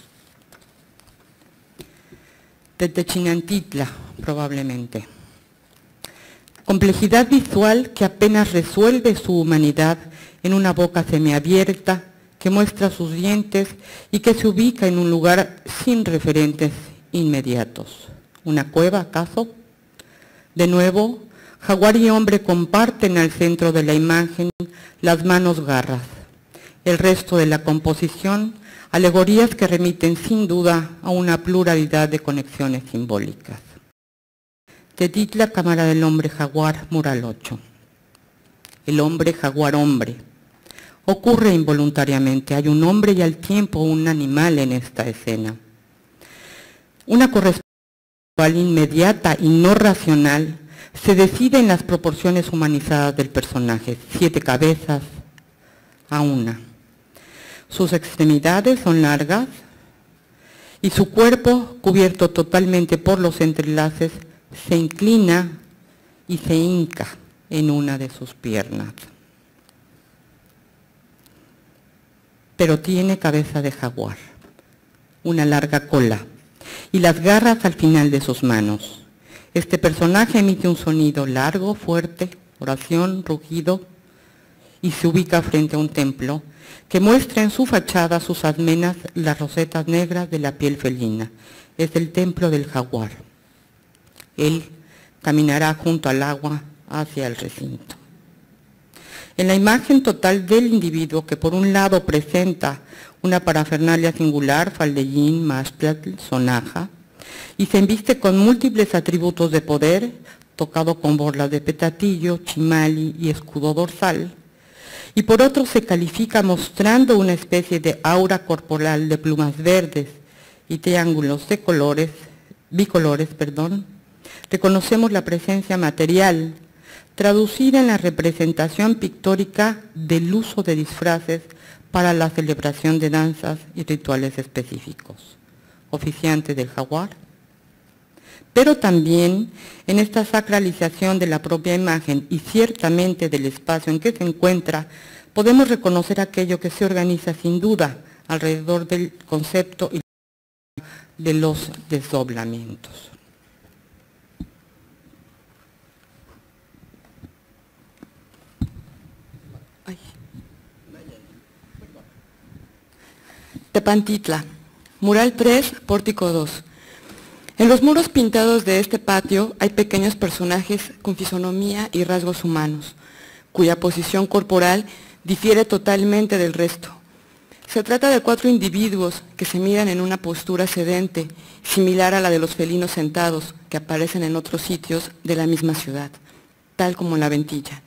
De Techinantitla, probablemente. Complejidad visual que apenas resuelve su humanidad en una boca semiabierta que muestra sus dientes y que se ubica en un lugar sin referentes inmediatos. ¿Una cueva, acaso? De nuevo, jaguar y hombre comparten al centro de la imagen las manos garras. El resto de la composición, alegorías que remiten sin duda a una pluralidad de conexiones simbólicas. Tetitla, Cámara del Hombre Jaguar, mural 8. El hombre jaguar hombre. Ocurre involuntariamente, hay un hombre y al tiempo un animal en esta escena. Una correspondencia inmediata y no racional se decide en las proporciones humanizadas del personaje, 7 cabezas a una. Sus extremidades son largas y su cuerpo, cubierto totalmente por los entrelaces, se inclina y se hinca en una de sus piernas. Pero tiene cabeza de jaguar, una larga cola y las garras al final de sus manos. Este personaje emite un sonido largo, fuerte, oración, rugido, y se ubica frente a un templo que muestra en su fachada sus almenas las rosetas negras de la piel felina. Es el templo del jaguar. Él caminará junto al agua hacia el recinto. En la imagen total del individuo, que por un lado presenta una parafernalia singular, faldellín, mastlatl, sonaja, y se embiste con múltiples atributos de poder, tocado con borlas de petatillo, chimali y escudo dorsal, y por otro se califica mostrando una especie de aura corporal de plumas verdes y triángulos de bicolores, reconocemos la presencia material, traducida en la representación pictórica del uso de disfraces para la celebración de danzas y rituales específicos. Oficiante del jaguar. Pero también en esta sacralización de la propia imagen y ciertamente del espacio en que se encuentra, podemos reconocer aquello que se organiza sin duda alrededor del concepto y de los desdoblamientos. Tepantitla, mural 3, pórtico 2. En los muros pintados de este patio hay pequeños personajes con fisonomía y rasgos humanos, cuya posición corporal difiere totalmente del resto. Se trata de 4 individuos que se miran en una postura sedente, similar a la de los felinos sentados que aparecen en otros sitios de la misma ciudad, tal como en la Ventilla.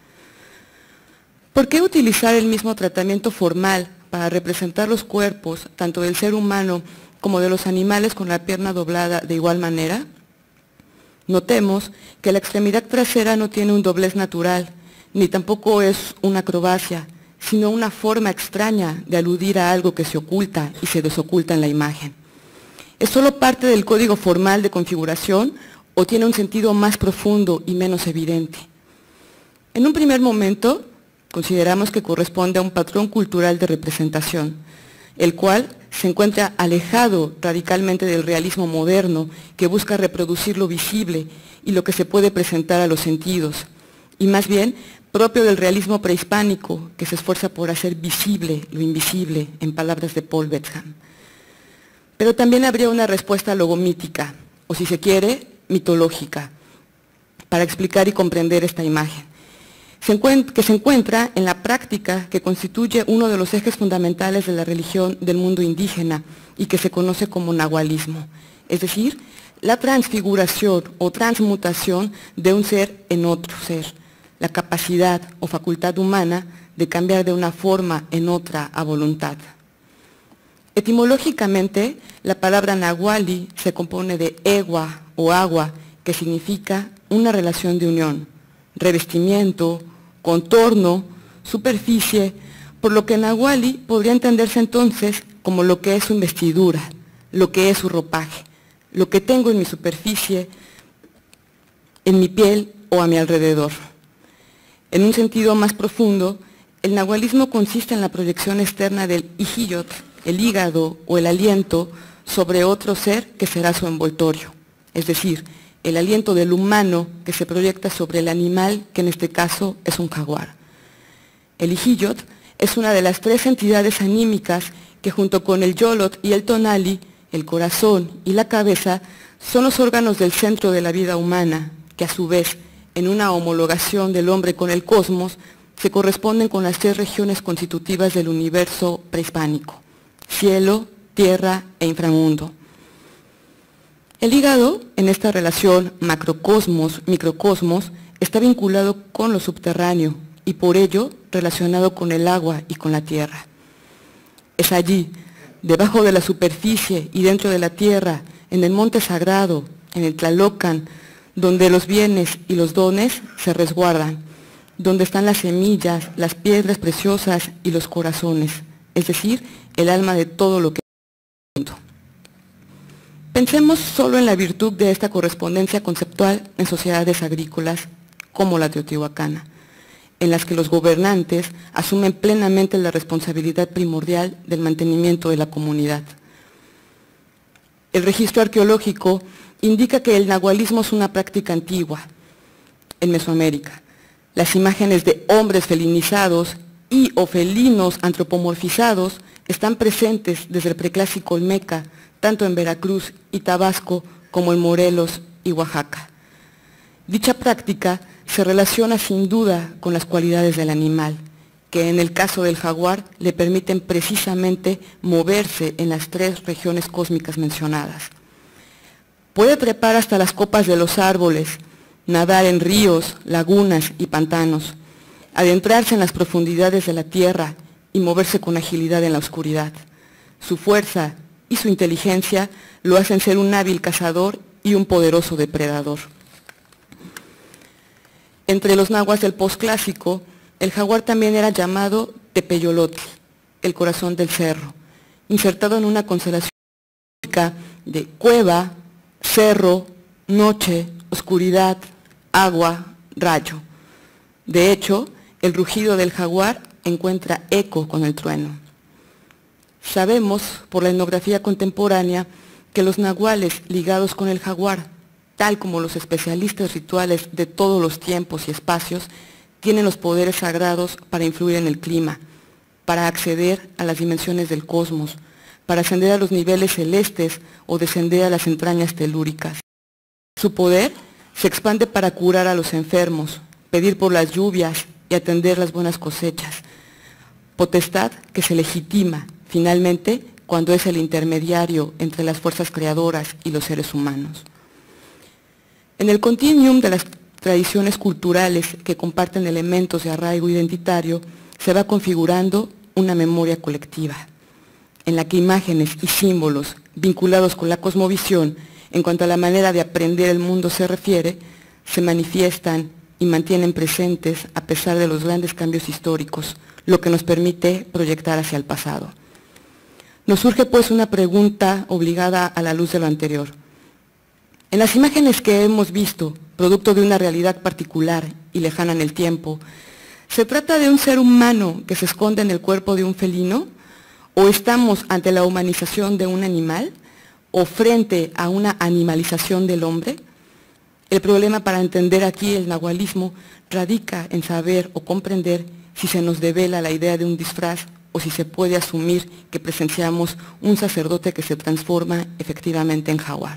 ¿Por qué utilizar el mismo tratamiento formal para representar los cuerpos, tanto del ser humano como de los animales con la pierna doblada de igual manera? Notemos que la extremidad trasera no tiene un doblez natural, ni tampoco es una acrobacia, sino una forma extraña de aludir a algo que se oculta y se desoculta en la imagen. ¿Es solo parte del código formal de configuración o tiene un sentido más profundo y menos evidente? En un primer momento, consideramos que corresponde a un patrón cultural de representación, el cual se encuentra alejado radicalmente del realismo moderno que busca reproducir lo visible y lo que se puede presentar a los sentidos, y más bien propio del realismo prehispánico que se esfuerza por hacer visible lo invisible, en palabras de Paul Betham. Pero también habría una respuesta logomítica, o si se quiere, mitológica, para explicar y comprender esta imagen, que se encuentra en la práctica que constituye uno de los ejes fundamentales de la religión del mundo indígena y que se conoce como nahualismo, es decir, la transfiguración o transmutación de un ser en otro ser, la capacidad o facultad humana de cambiar de una forma en otra a voluntad. Etimológicamente, la palabra nahuali se compone de egua o agua, que significa una relación de unión, revestimiento, contorno, superficie, por lo que nahuali podría entenderse entonces como lo que es su investidura, lo que es su ropaje, lo que tengo en mi superficie, en mi piel o a mi alrededor. En un sentido más profundo, el nahualismo consiste en la proyección externa del ijillot, el hígado o el aliento, sobre otro ser que será su envoltorio, es decir, el aliento del humano que se proyecta sobre el animal, que en este caso es un jaguar. El ijillot es una de las 3 entidades anímicas que junto con el yolot y el tonali, el corazón y la cabeza, son los órganos del centro de la vida humana, que a su vez, en una homologación del hombre con el cosmos, se corresponden con las 3 regiones constitutivas del universo prehispánico: cielo, tierra e inframundo. El hígado, en esta relación macrocosmos-microcosmos, está vinculado con lo subterráneo y por ello relacionado con el agua y con la tierra. Es allí, debajo de la superficie y dentro de la tierra, en el monte sagrado, en el Tlalocan, donde los bienes y los dones se resguardan, donde están las semillas, las piedras preciosas y los corazones, es decir, el alma de todo lo que es el mundo. Pensemos solo en la virtud de esta correspondencia conceptual en sociedades agrícolas, como la teotihuacana, en las que los gobernantes asumen plenamente la responsabilidad primordial del mantenimiento de la comunidad. El registro arqueológico indica que el nahualismo es una práctica antigua en Mesoamérica. Las imágenes de hombres felinizados y o felinos antropomorfizados están presentes desde el preclásico olmeca, tanto en Veracruz y Tabasco como en Morelos y Oaxaca. Dicha práctica se relaciona sin duda con las cualidades del animal, que en el caso del jaguar le permiten precisamente moverse en las 3 regiones cósmicas mencionadas. Puede trepar hasta las copas de los árboles, nadar en ríos, lagunas y pantanos, adentrarse en las profundidades de la tierra y moverse con agilidad en la oscuridad. Su fuerza y su inteligencia lo hacen ser un hábil cazador y un poderoso depredador. Entre los nahuas del posclásico, el jaguar también era llamado Tepeyolotl, el corazón del cerro, insertado en una constelación de cueva, cerro, noche, oscuridad, agua, rayo. De hecho, el rugido del jaguar encuentra eco con el trueno. Sabemos, por la etnografía contemporánea, que los nahuales ligados con el jaguar, tal como los especialistas rituales de todos los tiempos y espacios, tienen los poderes sagrados para influir en el clima, para acceder a las dimensiones del cosmos, para ascender a los niveles celestes o descender a las entrañas telúricas. Su poder se expande para curar a los enfermos, pedir por las lluvias y atender las buenas cosechas. Potestad que se legitima, finalmente, cuando es el intermediario entre las fuerzas creadoras y los seres humanos. En el continuum de las tradiciones culturales que comparten elementos de arraigo identitario, se va configurando una memoria colectiva, en la que imágenes y símbolos vinculados con la cosmovisión, en cuanto a la manera de aprender el mundo se refiere, se manifiestan y mantienen presentes a pesar de los grandes cambios históricos, lo que nos permite proyectar hacia el pasado. Nos surge pues una pregunta obligada a la luz de lo anterior. En las imágenes que hemos visto, producto de una realidad particular y lejana en el tiempo, ¿se trata de un ser humano que se esconde en el cuerpo de un felino? ¿O estamos ante la humanización de un animal? ¿O frente a una animalización del hombre? El problema para entender aquí el nahualismo radica en saber o comprender si se nos devela la idea de un disfraz o si se puede asumir que presenciamos un sacerdote que se transforma efectivamente en jaguar.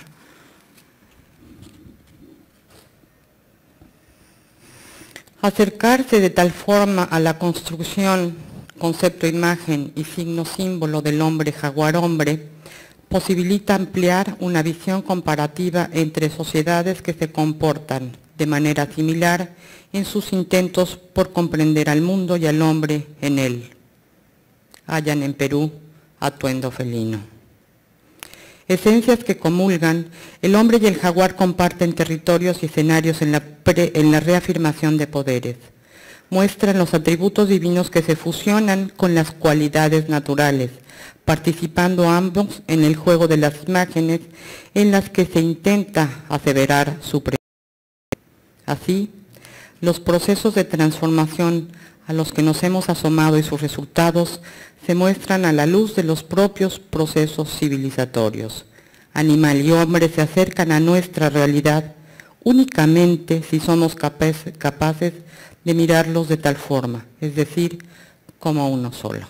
Acercarse de tal forma a la construcción, concepto, imagen y signo símbolo del hombre jaguar-hombre posibilita ampliar una visión comparativa entre sociedades que se comportan de manera similar en sus intentos por comprender al mundo y al hombre en él. Hallan en Perú atuendo felino. Esencias que comulgan, el hombre y el jaguar comparten territorios y escenarios en la reafirmación de poderes. Muestran los atributos divinos que se fusionan con las cualidades naturales, participando ambos en el juego de las imágenes en las que se intenta aseverar su presencia. Así, los procesos de transformación a los que nos hemos asomado y sus resultados se muestran a la luz de los propios procesos civilizatorios. Animal y hombre se acercan a nuestra realidad únicamente si somos capaces de mirarlos de tal forma, es decir, como uno solo.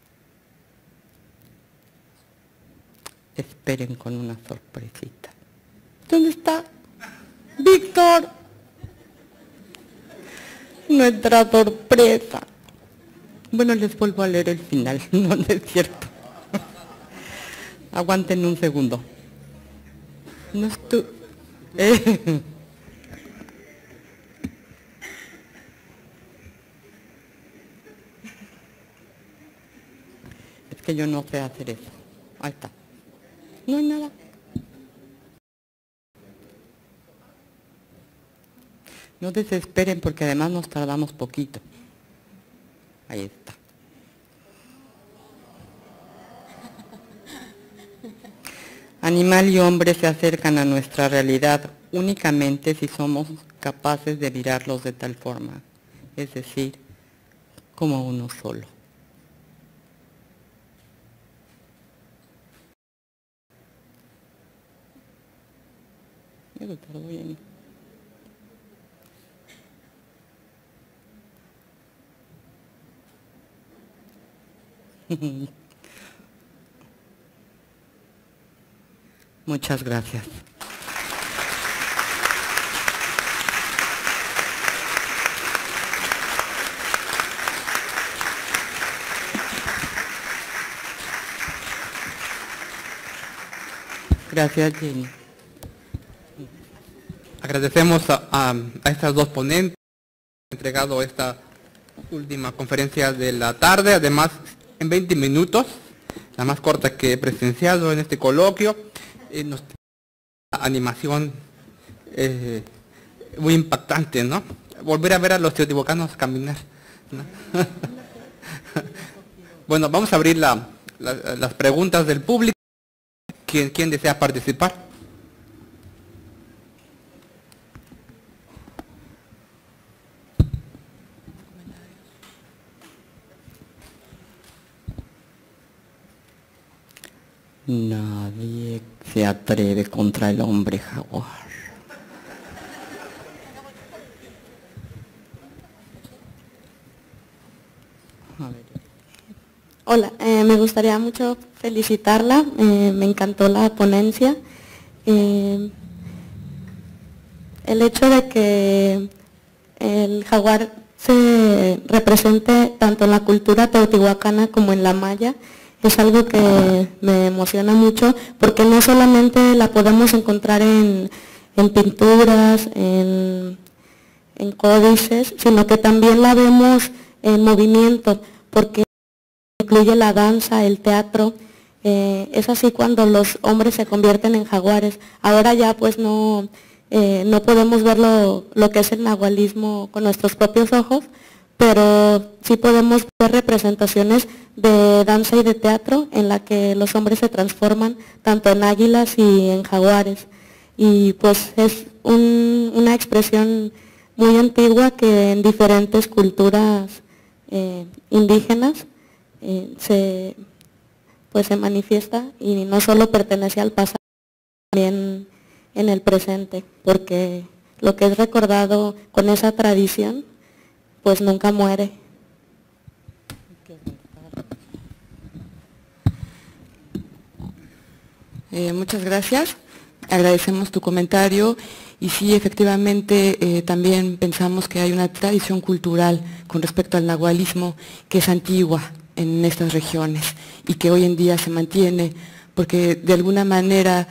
Esperen con una sorpresita. ¿Dónde está Víctor? Nuestra sorpresa. Bueno, les vuelvo a leer el final, no es cierto. Aguanten un segundo. No estoy... Es que yo no sé hacer eso. Ahí está. No hay nada. No desesperen porque además nos tardamos poquito. Ahí está. Animal y hombre se acercan a nuestra realidad únicamente si somos capaces de mirarlos de tal forma, es decir, como uno solo. Eso tardó bien. Muchas gracias. Gracias, Jenny. Agradecemos a estas dos ponentes que han entregado esta última conferencia de la tarde, además en 20 minutos, la más corta que he presenciado en este coloquio. Nos animación muy impactante, ¿no? Volver a ver a los teotihuacanos caminar, ¿no? Bueno, vamos a abrir las preguntas del público. ¿Quién desea participar? Nadie se atreve contra el hombre jaguar. Hola, me gustaría mucho felicitarla, me encantó la ponencia. El hecho de que el jaguar se represente tanto en la cultura teotihuacana como en la maya es algo que me emociona mucho, porque no solamente la podemos encontrar en pinturas, en códices, sino que también la vemos en movimiento, porque incluye la danza, el teatro. Es así cuando los hombres se convierten en jaguares. Ahora ya pues no podemos ver lo que es el nahualismo con nuestros propios ojos, pero sí podemos ver representaciones de danza y de teatro en la que los hombres se transforman tanto en águilas y en jaguares. Y pues es una expresión muy antigua que en diferentes culturas indígenas se manifiesta, y no solo pertenece al pasado, también en el presente, porque lo que es recordado con esa tradición pues nunca muere. Muchas gracias, agradecemos tu comentario, y sí, efectivamente también pensamos que hay una tradición cultural con respecto al nahualismo que es antigua en estas regiones y que hoy en día se mantiene, porque de alguna manera,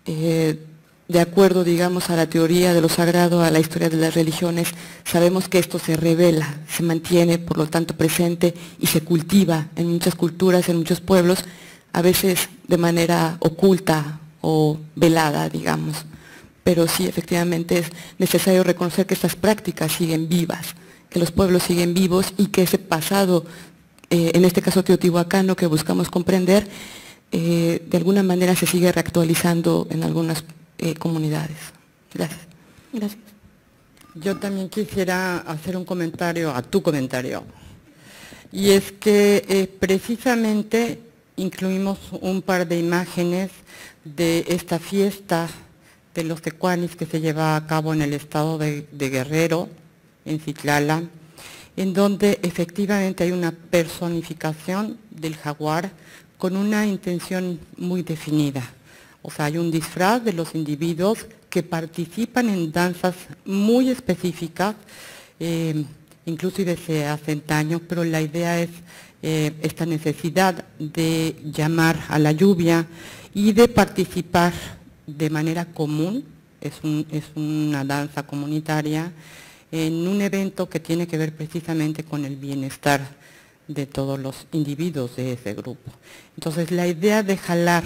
de acuerdo, digamos, a la teoría de lo sagrado, a la historia de las religiones, sabemos que esto se revela, se mantiene, por lo tanto, presente y se cultiva en muchas culturas, en muchos pueblos, a veces de manera oculta o velada, digamos. Pero sí, efectivamente es necesario reconocer que estas prácticas siguen vivas, que los pueblos siguen vivos y que ese pasado, en este caso teotihuacano, que buscamos comprender, de alguna manera se sigue reactualizando en algunas comunidades. Gracias. Gracias. Yo también quisiera hacer un comentario a tu comentario, y es que precisamente incluimos un par de imágenes de esta fiesta de los tecuanis que se lleva a cabo en el estado de Guerrero, en Citlala, en donde efectivamente hay una personificación del jaguar con una intención muy definida. O sea, hay un disfraz de los individuos que participan en danzas muy específicas, inclusive se hacen daño, pero la idea es esta necesidad de llamar a la lluvia y de participar de manera común, es una danza comunitaria, en un evento que tiene que ver precisamente con el bienestar de todos los individuos de ese grupo. Entonces, la idea de jalar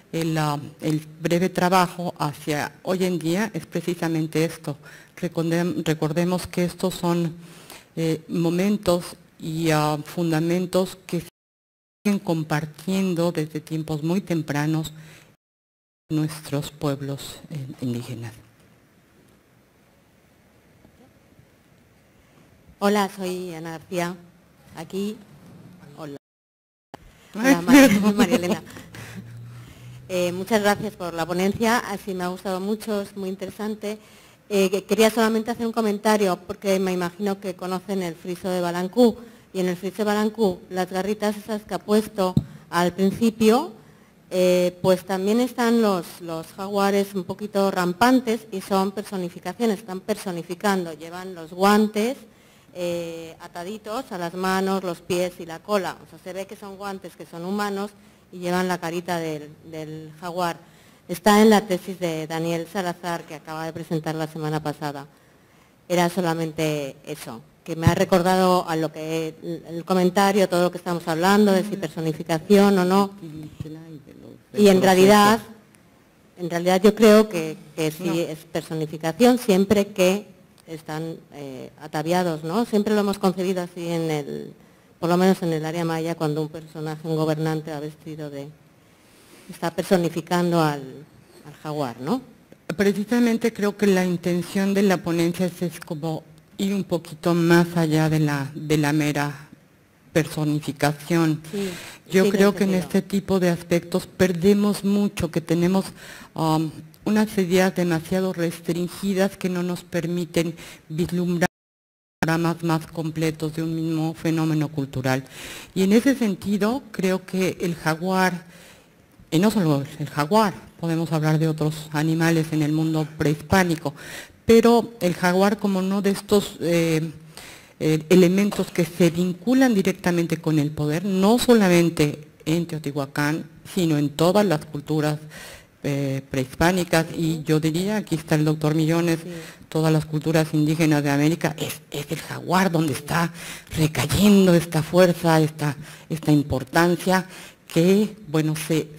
el breve trabajo hacia hoy en día es precisamente esto. Recordemos que estos son momentos y fundamentos que se siguen compartiendo desde tiempos muy tempranos en nuestros pueblos indígenas. Hola, soy Ana García, aquí. Hola. Ay, Hola, María Elena. Muchas gracias por la ponencia, así me ha gustado mucho, es muy interesante. Quería solamente hacer un comentario, porque me imagino que conocen el friso de Balancú, y en el friso de Balancú, las garritas esas que ha puesto al principio, pues también están los jaguares un poquito rampantes y son personificaciones, están personificando, llevan los guantes ataditos a las manos, los pies y la cola, o sea, se ve que son guantes que son humanos y llevan la carita del jaguar. Está en la tesis de Daniel Salazar, que acaba de presentar la semana pasada. Era solamente eso, que me ha recordado a lo que el comentario, todo lo que estamos hablando, de si personificación o no. Y en realidad yo creo que sí es personificación, siempre que están ataviados, ¿no? Siempre lo hemos concebido así por lo menos en el área maya, cuando un personaje, un gobernante va vestido está personificando al jaguar, ¿no? Precisamente creo que la intención de la ponencia es como ir un poquito más allá de la mera personificación. Sí, Yo sí, creo que en este tipo de aspectos perdemos mucho, que tenemos unas ideas demasiado restringidas que no nos permiten vislumbrar panoramas más completos de un mismo fenómeno cultural. Y en ese sentido creo que el jaguar, y no solo el jaguar, podemos hablar de otros animales en el mundo prehispánico, pero el jaguar como uno de estos elementos que se vinculan directamente con el poder, no solamente en Teotihuacán, sino en todas las culturas prehispánicas, y yo diría, aquí está el doctor Millones, sí, todas las culturas indígenas de América, es el jaguar donde está recayendo esta fuerza, esta importancia que, bueno, se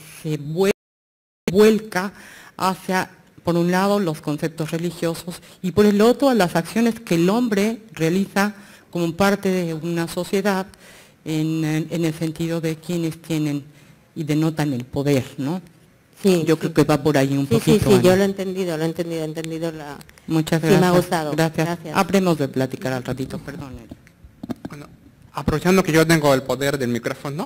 vuelca hacia, por un lado, los conceptos religiosos y por el otro, las acciones que el hombre realiza como parte de una sociedad en el sentido de quienes tienen y denotan el poder, ¿no? Sí, yo creo que va por ahí un poquito. Sí, yo lo he entendido la... Muchas gracias. Sí, me ha gustado. Gracias. Habremos de platicar al ratito, perdón. Bueno, aprovechando que yo tengo el poder del micrófono,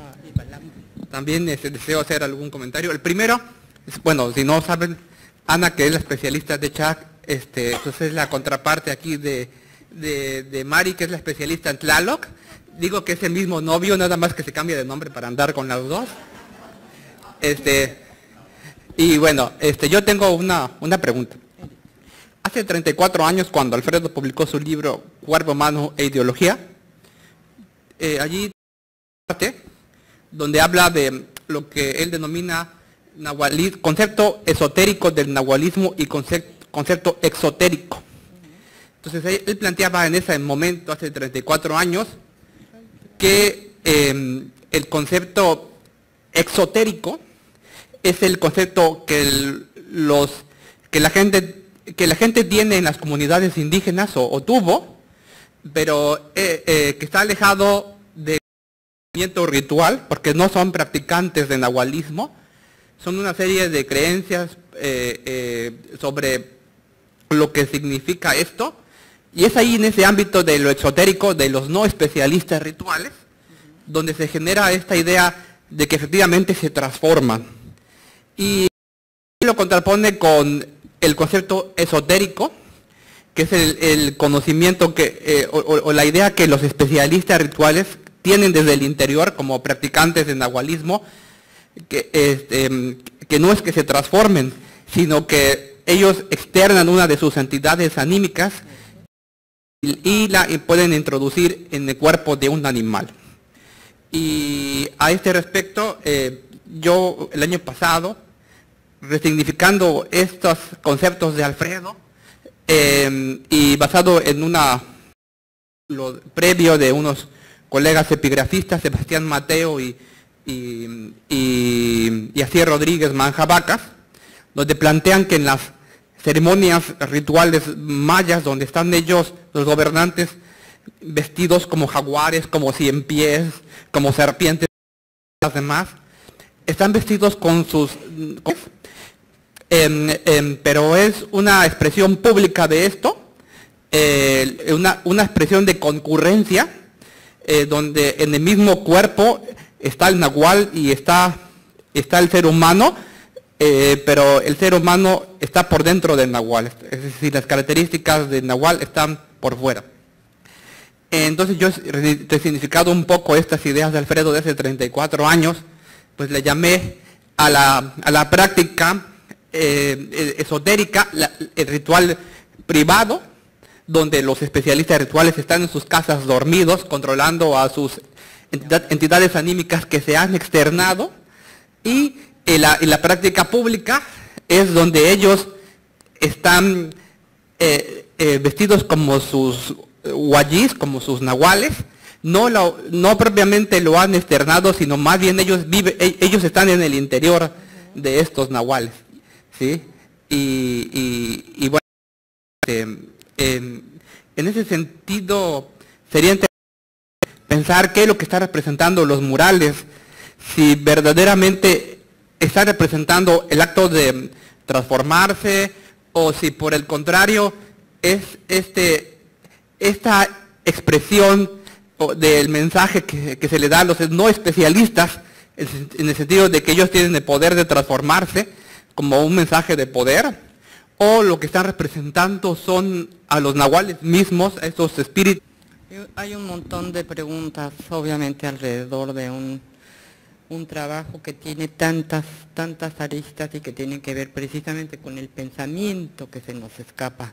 también deseo hacer algún comentario. El primero, bueno, si no saben, Ana, que es la especialista de Chac, pues es la contraparte aquí de Mari, que es la especialista en Tlaloc. Digo que es el mismo novio, nada más que se cambia de nombre para andar con las dos. Y bueno, yo tengo una pregunta. Hace 34 años, cuando Alfredo publicó su libro Cuerpo Humano e Ideología, allí parte donde habla de lo que él denomina concepto esotérico del nahualismo y concepto exotérico. Entonces él planteaba en ese momento, hace 34 años, que el concepto exotérico es el concepto que la gente tiene en las comunidades indígenas o tuvo, pero que está alejado del movimiento ritual, porque no son practicantes de nahualismo, son una serie de creencias sobre lo que significa esto, y es ahí en ese ámbito de lo exotérico, de los no especialistas rituales, donde se genera esta idea de que efectivamente se transforman. Y lo contrapone con el concepto esotérico, que es el conocimiento o la idea que los especialistas rituales tienen desde el interior como practicantes de nahualismo, que no es que se transformen, sino que ellos externan una de sus entidades anímicas y la pueden introducir en el cuerpo de un animal. Y a este respecto, yo el año pasado, resignificando estos conceptos de Alfredo y basado en lo previo de unos colegas epigrafistas, Sebastián Mateo y Asier Rodríguez Manjabacas, donde plantean que en las ceremonias rituales mayas, donde están ellos, los gobernantes, vestidos como jaguares, como ciempiés, como serpientes, las demás, están vestidos con sus... pero es una expresión pública de esto, una expresión de concurrencia, donde en el mismo cuerpo está el nahual y está el ser humano, pero el ser humano está por dentro del nahual, es decir, las características del nahual están por fuera. Entonces yo he resignificado un poco estas ideas de Alfredo de hace 34 años, pues le llamé a la práctica esotérica, el ritual privado, donde los especialistas rituales están en sus casas dormidos, controlando a sus entidades anímicas que se han externado, y la práctica pública es donde ellos están vestidos como sus huayís, como sus nahuales, no propiamente lo han externado, sino más bien ellos están en el interior de estos nahuales, ¿sí? Y bueno, en ese sentido sería interesante pensar qué es lo que están representando los murales, si verdaderamente está representando el acto de transformarse, o si por el contrario es esta expresión del mensaje que se le da a los no especialistas, en el sentido de que ellos tienen el poder de transformarse como un mensaje de poder, o lo que están representando son a los nahuales mismos, a estos espíritus. Hay un montón de preguntas, obviamente, alrededor de un trabajo que tiene tantas aristas y que tienen que ver precisamente con el pensamiento que se nos escapa.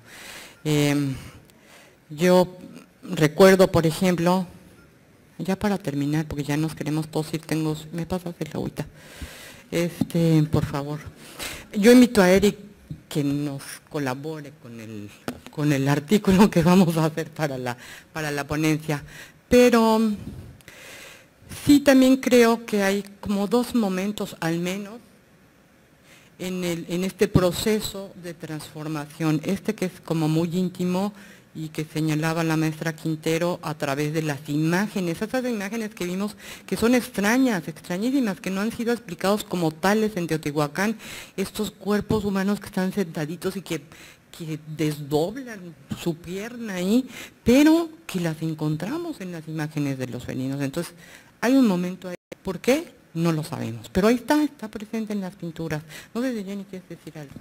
Yo recuerdo, por ejemplo, ya para terminar, porque ya nos queremos todos ir, me pasas el agüita, por favor. Yo invito a Eric que nos colabore con el artículo que vamos a hacer para la ponencia, pero sí también creo que hay como dos momentos al menos en este proceso de transformación, que es como muy íntimo y que señalaba la maestra Quintero a través de las imágenes, esas imágenes que vimos que son extrañas, extrañísimas, que no han sido explicados como tales en Teotihuacán, estos cuerpos humanos que están sentaditos y que desdoblan su pierna ahí, pero que las encontramos en las imágenes de los felinos. Entonces, hay un momento ahí, ¿por qué? No lo sabemos, pero ahí está presente en las pinturas. No sé si Jenny quieres decir algo.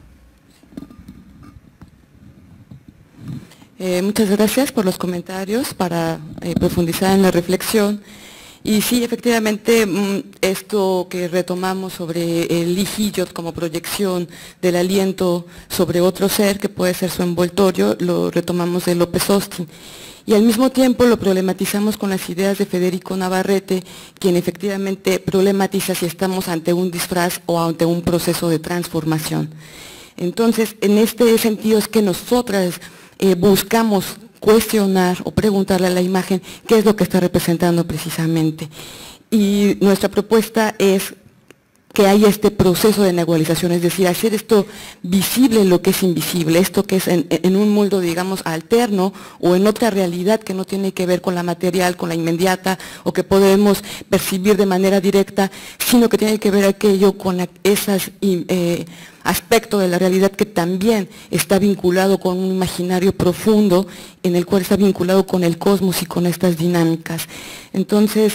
Muchas gracias por los comentarios para profundizar en la reflexión. Y sí, efectivamente, esto que retomamos sobre el lijillot como proyección del aliento sobre otro ser, que puede ser su envoltorio, lo retomamos de López Austin. Y al mismo tiempo lo problematizamos con las ideas de Federico Navarrete, quien efectivamente problematiza si estamos ante un disfraz o ante un proceso de transformación. Entonces, en este sentido es que nosotras buscamos cuestionar o preguntarle a la imagen qué es lo que está representando precisamente. Y nuestra propuesta es que hay este proceso de nahualización, es decir, hacer esto visible lo que es invisible, esto que es en un mundo, digamos, alterno o en otra realidad que no tiene que ver con la material, con la inmediata o que podemos percibir de manera directa, sino que tiene que ver aquello con esas aspectos de la realidad que también está vinculado con un imaginario profundo en el cual está vinculado con el cosmos y con estas dinámicas. Entonces,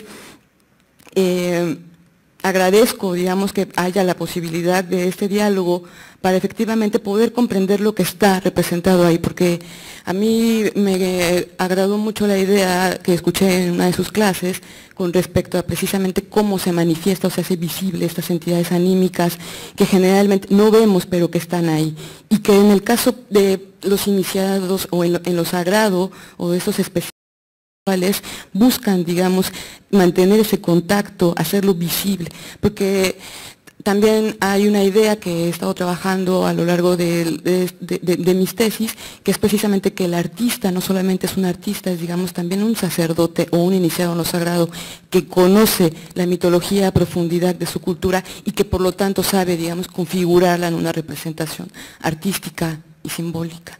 agradezco, digamos, que haya la posibilidad de este diálogo para efectivamente poder comprender lo que está representado ahí, porque a mí me agradó mucho la idea que escuché en una de sus clases con respecto a precisamente cómo se manifiesta o se hace visible estas entidades anímicas que generalmente no vemos pero que están ahí, y que en el caso de los iniciados o en lo sagrado o de esos especialistas buscan, digamos, mantener ese contacto, hacerlo visible, porque también hay una idea que he estado trabajando a lo largo de mis tesis, que es precisamente que el artista no solamente es un artista, es, digamos, también un sacerdote o un iniciado en lo sagrado que conoce la mitología a profundidad de su cultura y que por lo tanto sabe, digamos, configurarla en una representación artística y simbólica.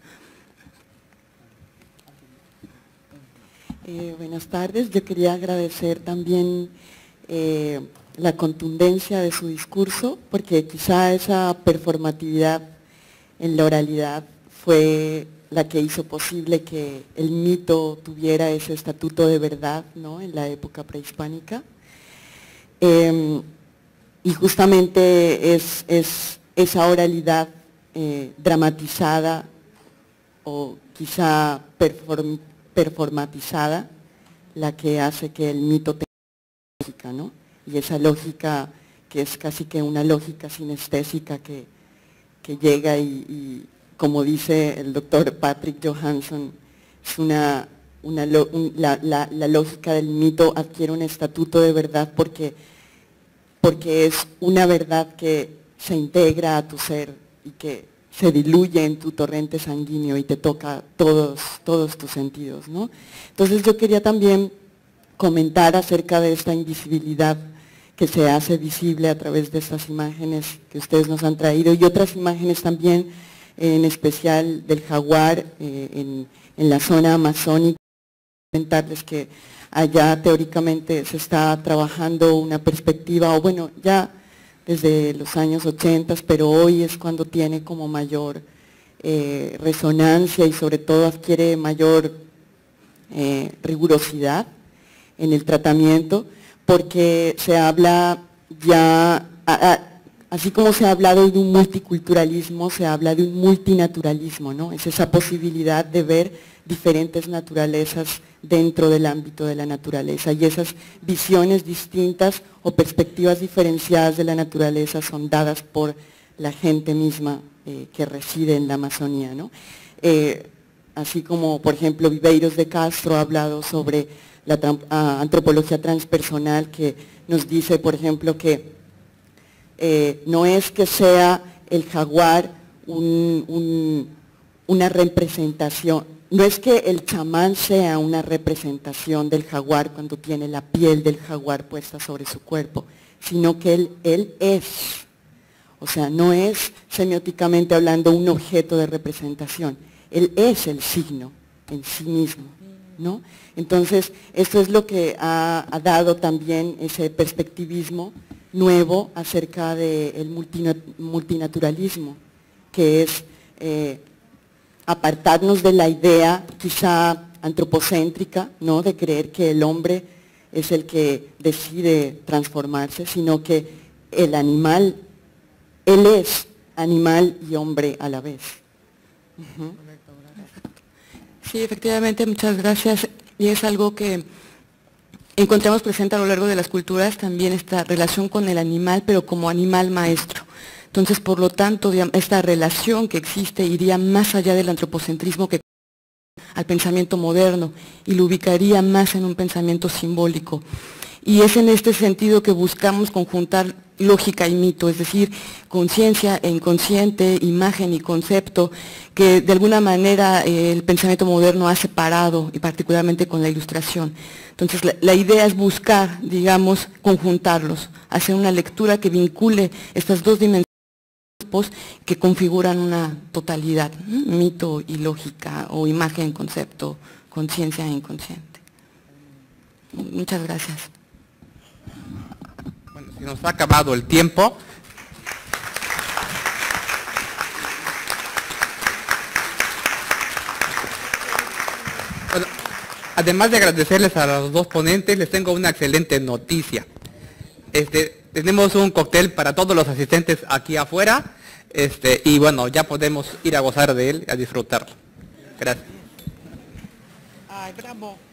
Buenas tardes, yo quería agradecer también la contundencia de su discurso, porque quizá esa performatividad en la oralidad fue la que hizo posible que el mito tuviera ese estatuto de verdad, ¿no?, en la época prehispánica. Y justamente es esa oralidad dramatizada o quizá performatizada la que hace que el mito tenga lógica, ¿no? Y esa lógica que es casi que una lógica sinestésica que llega y como dice el doctor Patrick Johansson, es la lógica del mito adquiere un estatuto de verdad porque es una verdad que se integra a tu ser y que se diluye en tu torrente sanguíneo y te toca todos tus sentidos, ¿no? Entonces yo quería también comentar acerca de esta invisibilidad que se hace visible a través de estas imágenes que ustedes nos han traído y otras imágenes también, en especial del jaguar en la zona amazónica. Comentarles que allá teóricamente se está trabajando una perspectiva, o bueno, ya desde los años 80, pero hoy es cuando tiene como mayor resonancia y sobre todo adquiere mayor rigurosidad en el tratamiento, porque se habla ya, así como se ha hablado de un multiculturalismo, se habla de un multinaturalismo, ¿no? Es esa posibilidad de ver diferentes naturalezas dentro del ámbito de la naturaleza, y esas visiones distintas o perspectivas diferenciadas de la naturaleza son dadas por la gente misma que reside en la Amazonía, ¿no? Así como, por ejemplo, Viveiros de Castro ha hablado sobre la antropología transpersonal, que nos dice, por ejemplo, que no es que sea el jaguar una representación, no es que el chamán sea una representación del jaguar cuando tiene la piel del jaguar puesta sobre su cuerpo, sino que él es, o sea, no es semióticamente hablando un objeto de representación, él es el signo en sí mismo, ¿no? Entonces, esto es lo que ha dado también ese perspectivismo nuevo acerca del multinaturalismo, que es apartarnos de la idea quizá antropocéntrica, ¿no?, de creer que el hombre es el que decide transformarse, sino que el animal, él es animal y hombre a la vez. Sí, efectivamente, muchas gracias. Y es algo que encontramos presente a lo largo de las culturas, también esta relación con el animal, pero como animal maestro. Entonces, por lo tanto, esta relación que existe iría más allá del antropocentrismo que al pensamiento moderno y lo ubicaría más en un pensamiento simbólico. Y es en este sentido que buscamos conjuntar lógica y mito, es decir, conciencia e inconsciente, imagen y concepto, que de alguna manera el pensamiento moderno ha separado, y particularmente con la ilustración. Entonces, la idea es buscar, digamos, conjuntarlos, hacer una lectura que vincule estas dos dimensiones que configuran una totalidad, mito y lógica, o imagen, concepto, conciencia e inconsciente. Muchas gracias. Bueno, se nos ha acabado el tiempo. Bueno, además de agradecerles a los dos ponentes, les tengo una excelente noticia. Tenemos un cóctel para todos los asistentes aquí afuera, y bueno, ya podemos ir a gozar de él, a disfrutarlo. Gracias. Ay, bravo.